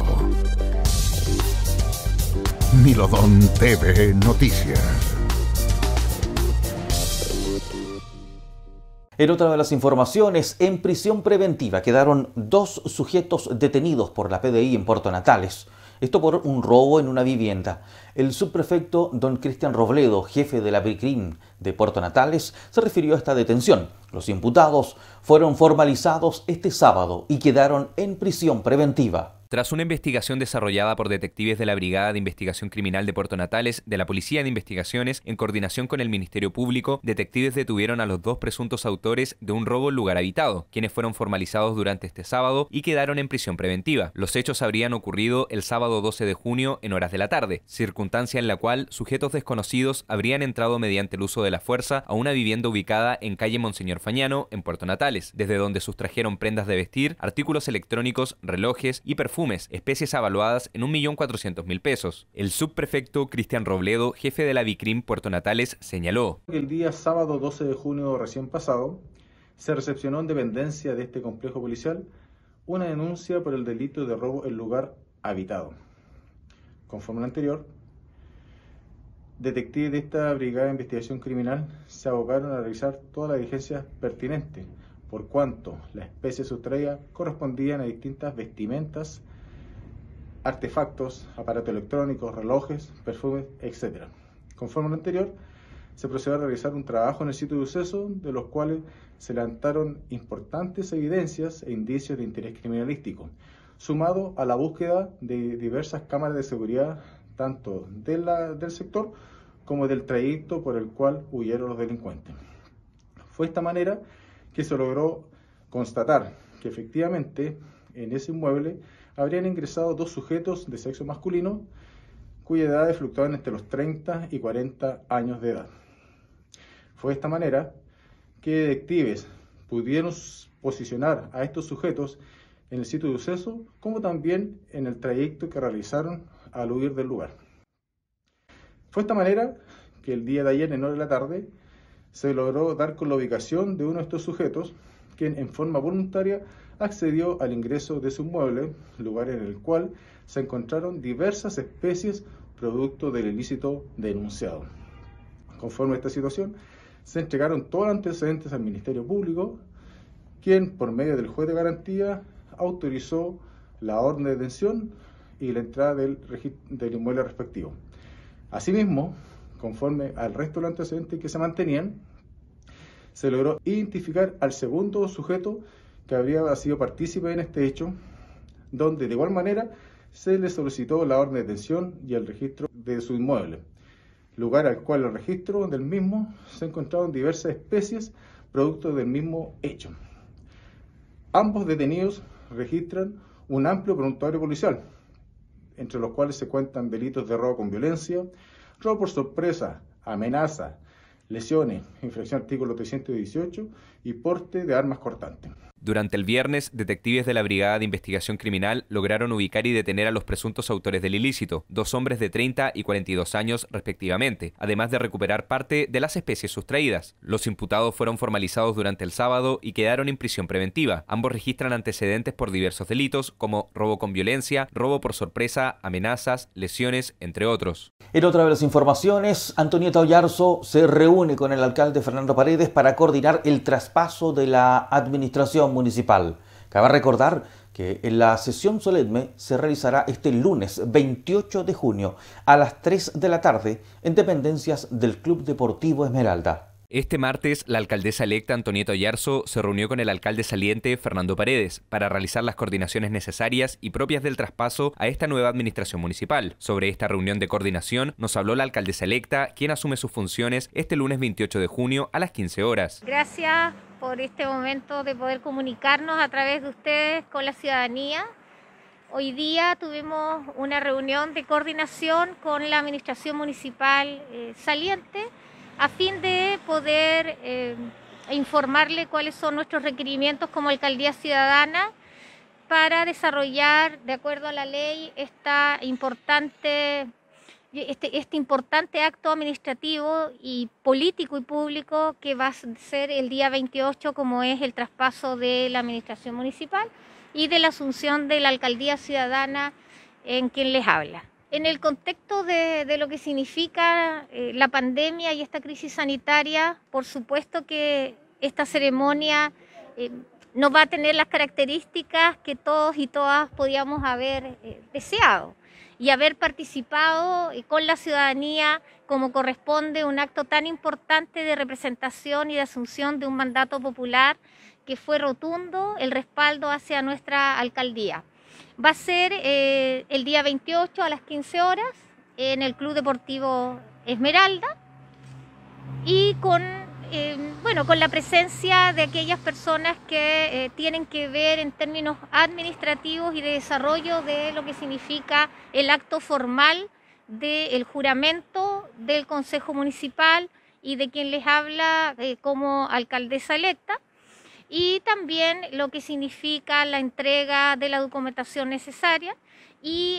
Milodón TV Noticias. En otra de las informaciones, en prisión preventiva quedaron 2 sujetos detenidos por la PDI en Puerto Natales. Esto por un robo en una vivienda. El subprefecto don Cristian Robledo, jefe de la BRICRIM de Puerto Natales, se refirió a esta detención. Los imputados fueron formalizados este sábado y quedaron en prisión preventiva. Tras una investigación desarrollada por detectives de la Brigada de Investigación Criminal de Puerto Natales, de la Policía de Investigaciones, en coordinación con el Ministerio Público, detectives detuvieron a los 2 presuntos autores de un robo en lugar habitado, quienes fueron formalizados durante este sábado y quedaron en prisión preventiva. Los hechos habrían ocurrido el sábado 12 de junio en horas de la tarde, circunstancia en la cual sujetos desconocidos habrían entrado mediante el uso de la fuerza a una vivienda ubicada en calle Monseñor Fañano, en Puerto Natales, desde donde sustrajeron prendas de vestir, artículos electrónicos, relojes y perfumes, especies avaluadas en 1.400.000 pesos. El subprefecto Cristian Robledo, jefe de la BICRIM Puerto Natales, señaló: el día sábado 12 de junio recién pasado se recepcionó en dependencia de este complejo policial una denuncia por el delito de robo en lugar habitado. Conforme al anterior, detectives de esta Brigada de Investigación Criminal se abocaron a realizar todas las diligencias pertinentes, por cuanto la especie sustraída correspondían a distintas vestimentas, artefactos, aparatos electrónicos, relojes, perfumes, etc. Conforme a lo anterior, se procedió a realizar un trabajo en el sitio de suceso, de los cuales se levantaron importantes evidencias e indicios de interés criminalístico, sumado a la búsqueda de diversas cámaras de seguridad, tanto del sector como del trayecto por el cual huyeron los delincuentes. Fue de esta manera que se logró constatar que efectivamente en ese inmueble habrían ingresado 2 sujetos de sexo masculino cuya edades fluctuaban entre los 30 y 40 años de edad. Fue de esta manera que detectives pudieron posicionar a estos sujetos en el sitio de suceso, como también en el trayecto que realizaron al huir del lugar. Fue de esta manera que el día de ayer, en hora de la tarde, se logró dar con la ubicación de uno de estos sujetos, quien en forma voluntaria accedió al ingreso de su inmueble, lugar en el cual se encontraron diversas especies producto del ilícito denunciado. Conforme a esta situación, se entregaron todos los antecedentes al Ministerio Público, quien, por medio del juez de garantía, autorizó la orden de detención y la entrada del inmueble respectivo. Asimismo, conforme al resto de los antecedentes que se mantenían, se logró identificar al segundo sujeto que habría sido partícipe en este hecho, donde de igual manera se le solicitó la orden de detención y el registro de su inmueble, lugar al cual el registro del mismo se encontraron diversas especies producto del mismo hecho. Ambos detenidos registran un amplio prontuario policial, entre los cuales se cuentan delitos de robo con violencia, robo por sorpresa, amenaza, lesiones, infracción al artículo 318 y porte de armas cortantes. Durante el viernes, detectives de la Brigada de Investigación Criminal lograron ubicar y detener a los presuntos autores del ilícito, 2 hombres de 30 y 42 años respectivamente, además de recuperar parte de las especies sustraídas. Los imputados fueron formalizados durante el sábado y quedaron en prisión preventiva. Ambos registran antecedentes por diversos delitos como robo con violencia, robo por sorpresa, amenazas, lesiones, entre otros. En otra de las informaciones, Antonieta Oyarzo se reúne con el alcalde Fernando Paredes para coordinar el traspaso de la administración municipal. Cabe recordar que en la sesión solemne se realizará este lunes 28 de junio a las 3 de la tarde en dependencias del Club Deportivo Esmeralda. Este martes, la alcaldesa electa Antonieta Oyarzo se reunió con el alcalde saliente Fernando Paredes para realizar las coordinaciones necesarias y propias del traspaso a esta nueva administración municipal. Sobre esta reunión de coordinación nos habló la alcaldesa electa, quien asume sus funciones este lunes 28 de junio a las 15 horas. Gracias por este momento de poder comunicarnos a través de ustedes con la ciudadanía. Hoy día tuvimos una reunión de coordinación con la administración municipal saliente a fin de poder informarle cuáles son nuestros requerimientos como alcaldía ciudadana para desarrollar, de acuerdo a la ley, este importante acto administrativo y político y público que va a ser el día 28, como es el traspaso de la administración municipal y de la asunción de la alcaldía ciudadana en quien les habla. En el contexto de lo que significa la pandemia y esta crisis sanitaria, por supuesto que esta ceremonia no va a tener las características que todos y todas podíamos haber deseado y haber participado con la ciudadanía como corresponde un acto tan importante de representación y de asunción de un mandato popular que fue rotundo el respaldo hacia nuestra alcaldía. Va a ser el día 28 a las 15 horas en el Club Deportivo Esmeralda y con la presencia de aquellas personas que tienen que ver en términos administrativos y de desarrollo de lo que significa el acto formal del juramento del Consejo Municipal y de quien les habla como alcaldesa electa. Y también lo que significa la entrega de la documentación necesaria y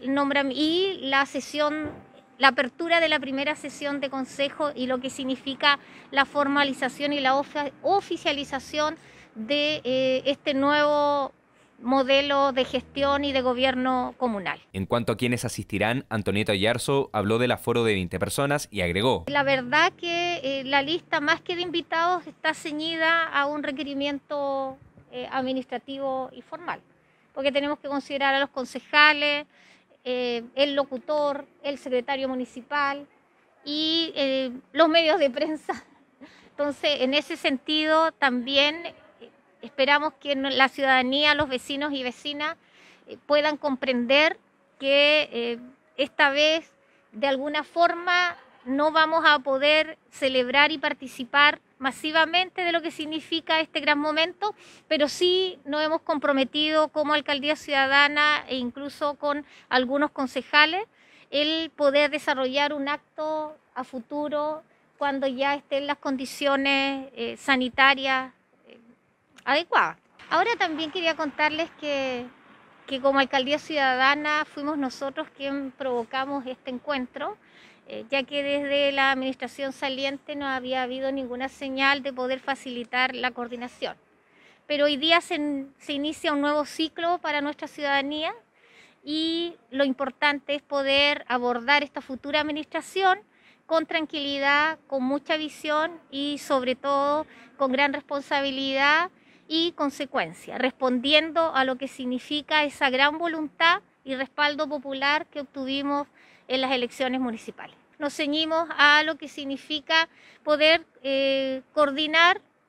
la apertura de la primera sesión de consejo y lo que significa la formalización y la oficialización de este nuevo modelo de gestión y de gobierno comunal. En cuanto a quienes asistirán, Antonieta Oyarzo habló del aforo de 20 personas y agregó: La verdad que la lista más que de invitados está ceñida a un requerimiento administrativo y formal, porque tenemos que considerar a los concejales, el locutor, el secretario municipal y los medios de prensa. Entonces, en ese sentido también esperamos que la ciudadanía, los vecinos y vecinas puedan comprender que esta vez de alguna forma no vamos a poder celebrar y participar masivamente de lo que significa este gran momento, pero sí nos hemos comprometido como alcaldía ciudadana e incluso con algunos concejales el poder desarrollar un acto a futuro cuando ya estén las condiciones sanitarias adecuada. Ahora también quería contarles que como alcaldía ciudadana fuimos nosotros quienes provocamos este encuentro, ya que desde la administración saliente no había habido ninguna señal de poder facilitar la coordinación. Pero hoy día se inicia un nuevo ciclo para nuestra ciudadanía y lo importante es poder abordar esta futura administración con tranquilidad, con mucha visión y sobre todo con gran responsabilidad y consecuencia, respondiendo a lo que significa esa gran voluntad y respaldo popular que obtuvimos en las elecciones municipales. Nos ceñimos a lo que significa poder coordinar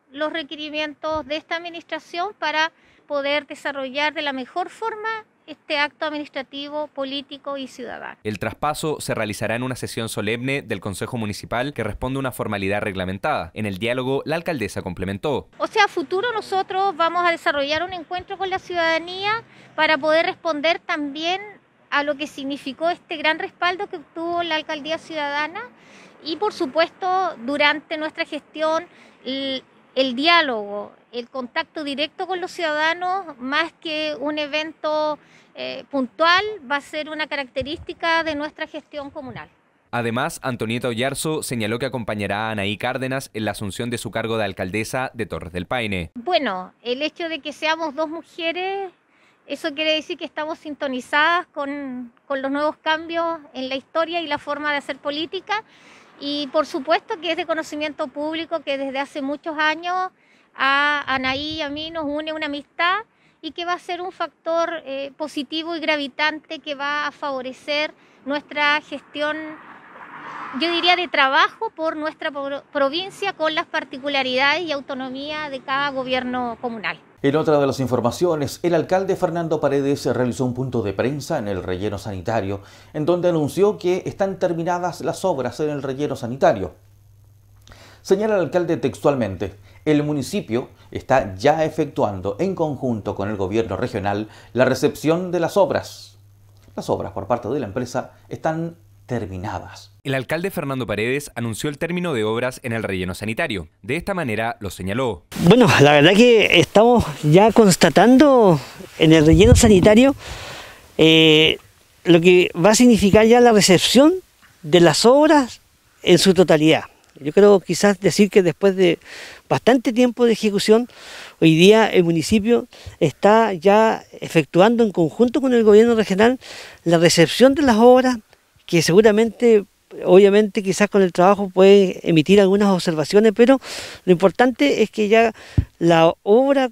los requerimientos de esta administración para poder desarrollar de la mejor forma este acto administrativo, político y ciudadano. El traspaso se realizará en una sesión solemne del Consejo Municipal que responde a una formalidad reglamentada. En el diálogo, la alcaldesa complementó. O sea, a futuro nosotros vamos a desarrollar un encuentro con la ciudadanía para poder responder también a lo que significó este gran respaldo que obtuvo la alcaldía ciudadana y, por supuesto, durante nuestra gestión, el diálogo, el contacto directo con los ciudadanos, más que un evento puntual, va a ser una característica de nuestra gestión comunal. Además, Antonieta Oyarzo señaló que acompañará a Anaí Cárdenas en la asunción de su cargo de alcaldesa de Torres del Paine. Bueno, el hecho de que seamos dos mujeres, eso quiere decir que estamos sintonizadas con los nuevos cambios en la historia y la forma de hacer política. Y por supuesto que es de conocimiento público que desde hace muchos años a Anaí y a mí nos une una amistad y que va a ser un factor positivo y gravitante que va a favorecer nuestra gestión, yo diría, de trabajo por nuestra provincia con las particularidades y autonomía de cada gobierno comunal. En otra de las informaciones, el alcalde Fernando Paredes realizó un punto de prensa en el relleno sanitario, en donde anunció que están terminadas las obras en el relleno sanitario. Señala el alcalde textualmente: el municipio está ya efectuando en conjunto con el gobierno regional la recepción de las obras. Las obras por parte de la empresa están terminadas. El alcalde Fernando Paredes anunció el término de obras en el relleno sanitario. De esta manera lo señaló. Bueno, la verdad que estamos ya constatando en el relleno sanitario lo que va a significar ya la recepción de las obras en su totalidad. Yo creo quizás decir que después de bastante tiempo de ejecución, hoy día el municipio está ya efectuando en conjunto con el gobierno regional la recepción de las obras, que seguramente, obviamente quizás con el trabajo puede emitir algunas observaciones, pero lo importante es que ya la obra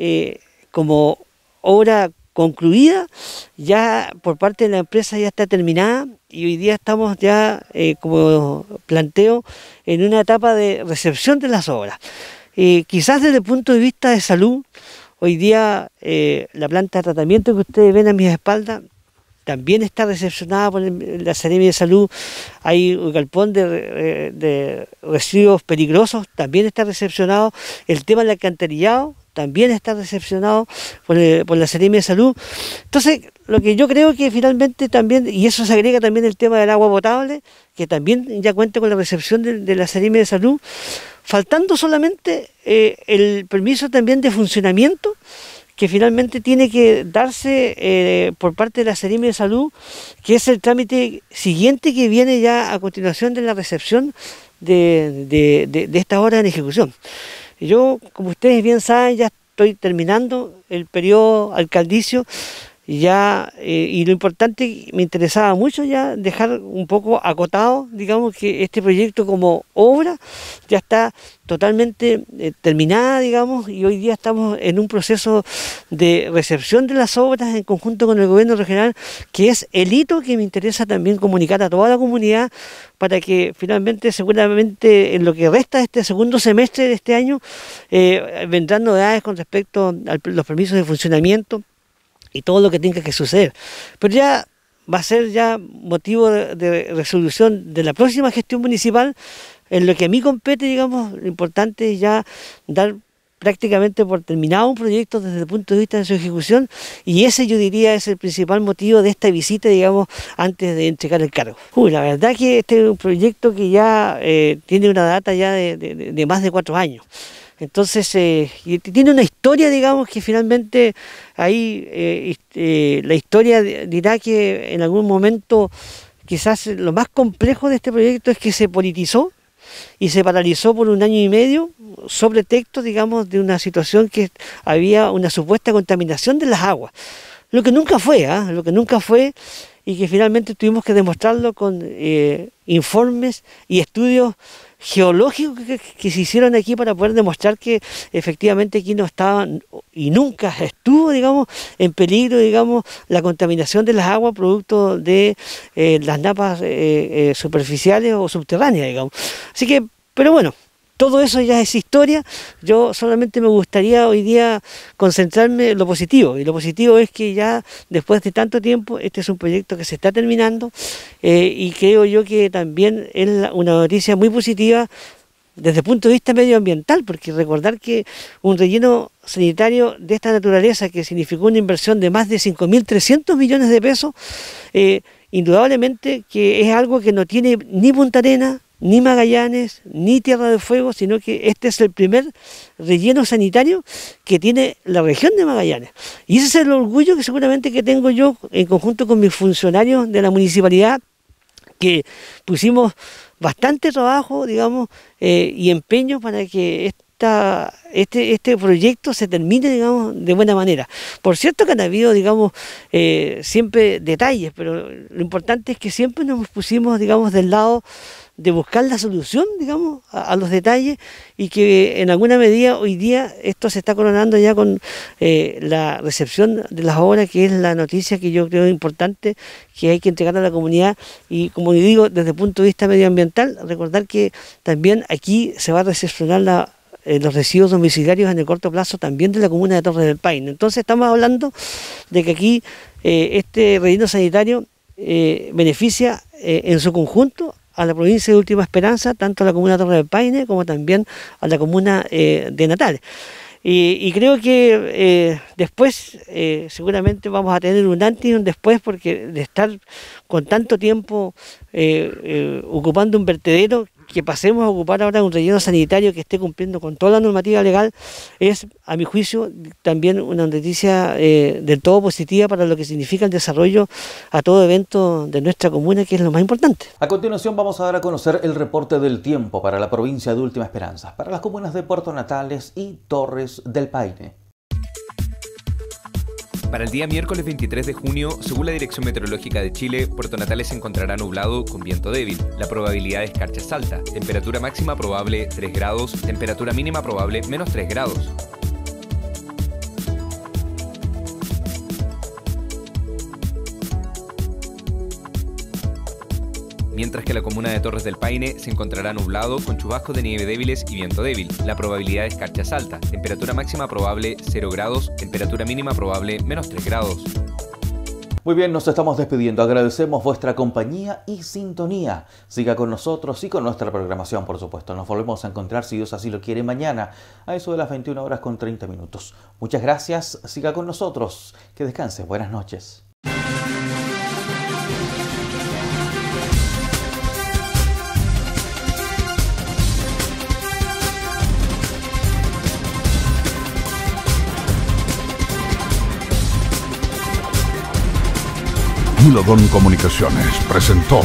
como obra concluida, ya por parte de la empresa ya está terminada y hoy día estamos ya, como planteo, en una etapa de recepción de las obras. Quizás desde el punto de vista de salud, hoy día la planta de tratamiento que ustedes ven a mis espaldas también está recepcionada por la Seremi de Salud. Hay un galpón de residuos peligrosos, también está recepcionado. El tema del alcantarillado también está recepcionado por la Seremi de Salud. Entonces, lo que yo creo que finalmente también, y eso se agrega también el tema del agua potable, que también ya cuenta con la recepción de la Seremi de Salud, faltando solamente el permiso también de funcionamiento, que finalmente tiene que darse por parte de la Seremi de Salud, que es el trámite siguiente que viene ya a continuación de la recepción de esta obra en ejecución. Yo, como ustedes bien saben, ya estoy terminando el periodo alcaldicio ya, y lo importante, me interesaba mucho ya dejar un poco acotado, digamos, que este proyecto como obra ya está totalmente terminada, digamos, y hoy día estamos en un proceso de recepción de las obras en conjunto con el gobierno regional, que es el hito que me interesa también comunicar a toda la comunidad, para que finalmente, seguramente en lo que resta de este segundo semestre de este año, vendrán novedades con respecto a los permisos de funcionamiento y todo lo que tenga que suceder. Pero ya va a ser ya motivo de resolución de la próxima gestión municipal. En lo que a mí compete, digamos, lo importante es ya dar prácticamente por terminado un proyecto desde el punto de vista de su ejecución, y ese, yo diría, es el principal motivo de esta visita, digamos, antes de entregar el cargo. La verdad que este es un proyecto que ya tiene una data ya de más de 4 años. Entonces, y tiene una historia, digamos, que finalmente ahí la historia dirá que en algún momento quizás lo más complejo de este proyecto es que se politizó y se paralizó por 1 año y medio sobre texto, digamos, de una situación que había una supuesta contaminación de las aguas. Lo que nunca fue, lo que nunca fue, y que finalmente tuvimos que demostrarlo con informes y estudios geológicos que se hicieron aquí para poder demostrar que efectivamente aquí no estaba y nunca estuvo, digamos, en peligro, digamos, la contaminación de las aguas producto de las napas superficiales o subterráneas, digamos. Así que, pero bueno, todo eso ya es historia. Yo solamente me gustaría hoy día concentrarme en lo positivo, y lo positivo es que ya después de tanto tiempo este es un proyecto que se está terminando, y creo yo que también es una noticia muy positiva desde el punto de vista medioambiental, porque recordar que un relleno sanitario de esta naturaleza, que significó una inversión de más de 5.300 millones de pesos, indudablemente que es algo que no tiene ni Punta Arenas, ni Magallanes, ni Tierra del Fuego, sino que este es el primer relleno sanitario que tiene la región de Magallanes. Y ese es el orgullo que seguramente que tengo yo en conjunto con mis funcionarios de la municipalidad, que pusimos bastante trabajo, digamos, y empeño para que este proyecto se termine, digamos, de buena manera. Por cierto que han habido, digamos, siempre detalles, pero lo importante es que siempre nos pusimos, digamos, del lado de buscar la solución, digamos, a los detalles, y que en alguna medida hoy día esto se está coronando ya con la recepción de las obras, que es la noticia que yo creo importante que hay que entregar a la comunidad. Y como digo, desde el punto de vista medioambiental, recordar que también aquí se va a recepcionar los residuos domiciliarios en el corto plazo también de la comuna de Torres del Paine. Entonces estamos hablando de que aquí este relleno sanitario beneficia en su conjunto a la provincia de Última Esperanza, tanto a la comuna de Torres del Paine como también a la comuna de Natales. Y creo que después seguramente vamos a tener un antes y un después, porque de estar con tanto tiempo ocupando un vertedero, que pasemos a ocupar ahora un relleno sanitario que esté cumpliendo con toda la normativa legal, es, a mi juicio, también una noticia del todo positiva para lo que significa el desarrollo a todo evento de nuestra comuna, que es lo más importante. A continuación vamos a dar a conocer el reporte del tiempo para la provincia de Última Esperanza, para las comunas de Puerto Natales y Torres del Paine. Para el día miércoles 23 de junio, según la Dirección Meteorológica de Chile, Puerto Natales se encontrará nublado con viento débil. La probabilidad de escarcha es alta. Temperatura máxima probable 3 grados, temperatura mínima probable menos 3 grados. Mientras que la comuna de Torres del Paine se encontrará nublado con chubascos de nieve débiles y viento débil. La probabilidad de escarcha es alta. Temperatura máxima probable 0 grados, temperatura mínima probable menos 3 grados. Muy bien, nos estamos despidiendo. Agradecemos vuestra compañía y sintonía. Siga con nosotros y con nuestra programación, por supuesto. Nos volvemos a encontrar, si Dios así lo quiere, mañana a eso de las 21 horas con 30 minutos. Muchas gracias. Siga con nosotros. Que descanse. Buenas noches. Milodón Comunicaciones presentó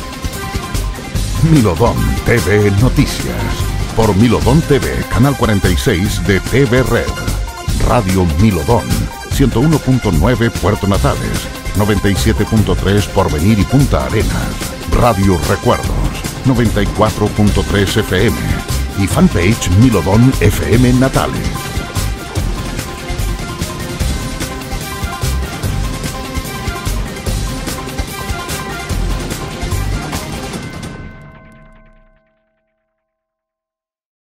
Milodón TV Noticias por Milodón TV, Canal 46 de TV Red. Radio Milodón, 101.9 Puerto Natales, 97.3 Porvenir y Punta Arenas. Radio Recuerdos, 94.3 FM y fanpage Milodón FM Natales.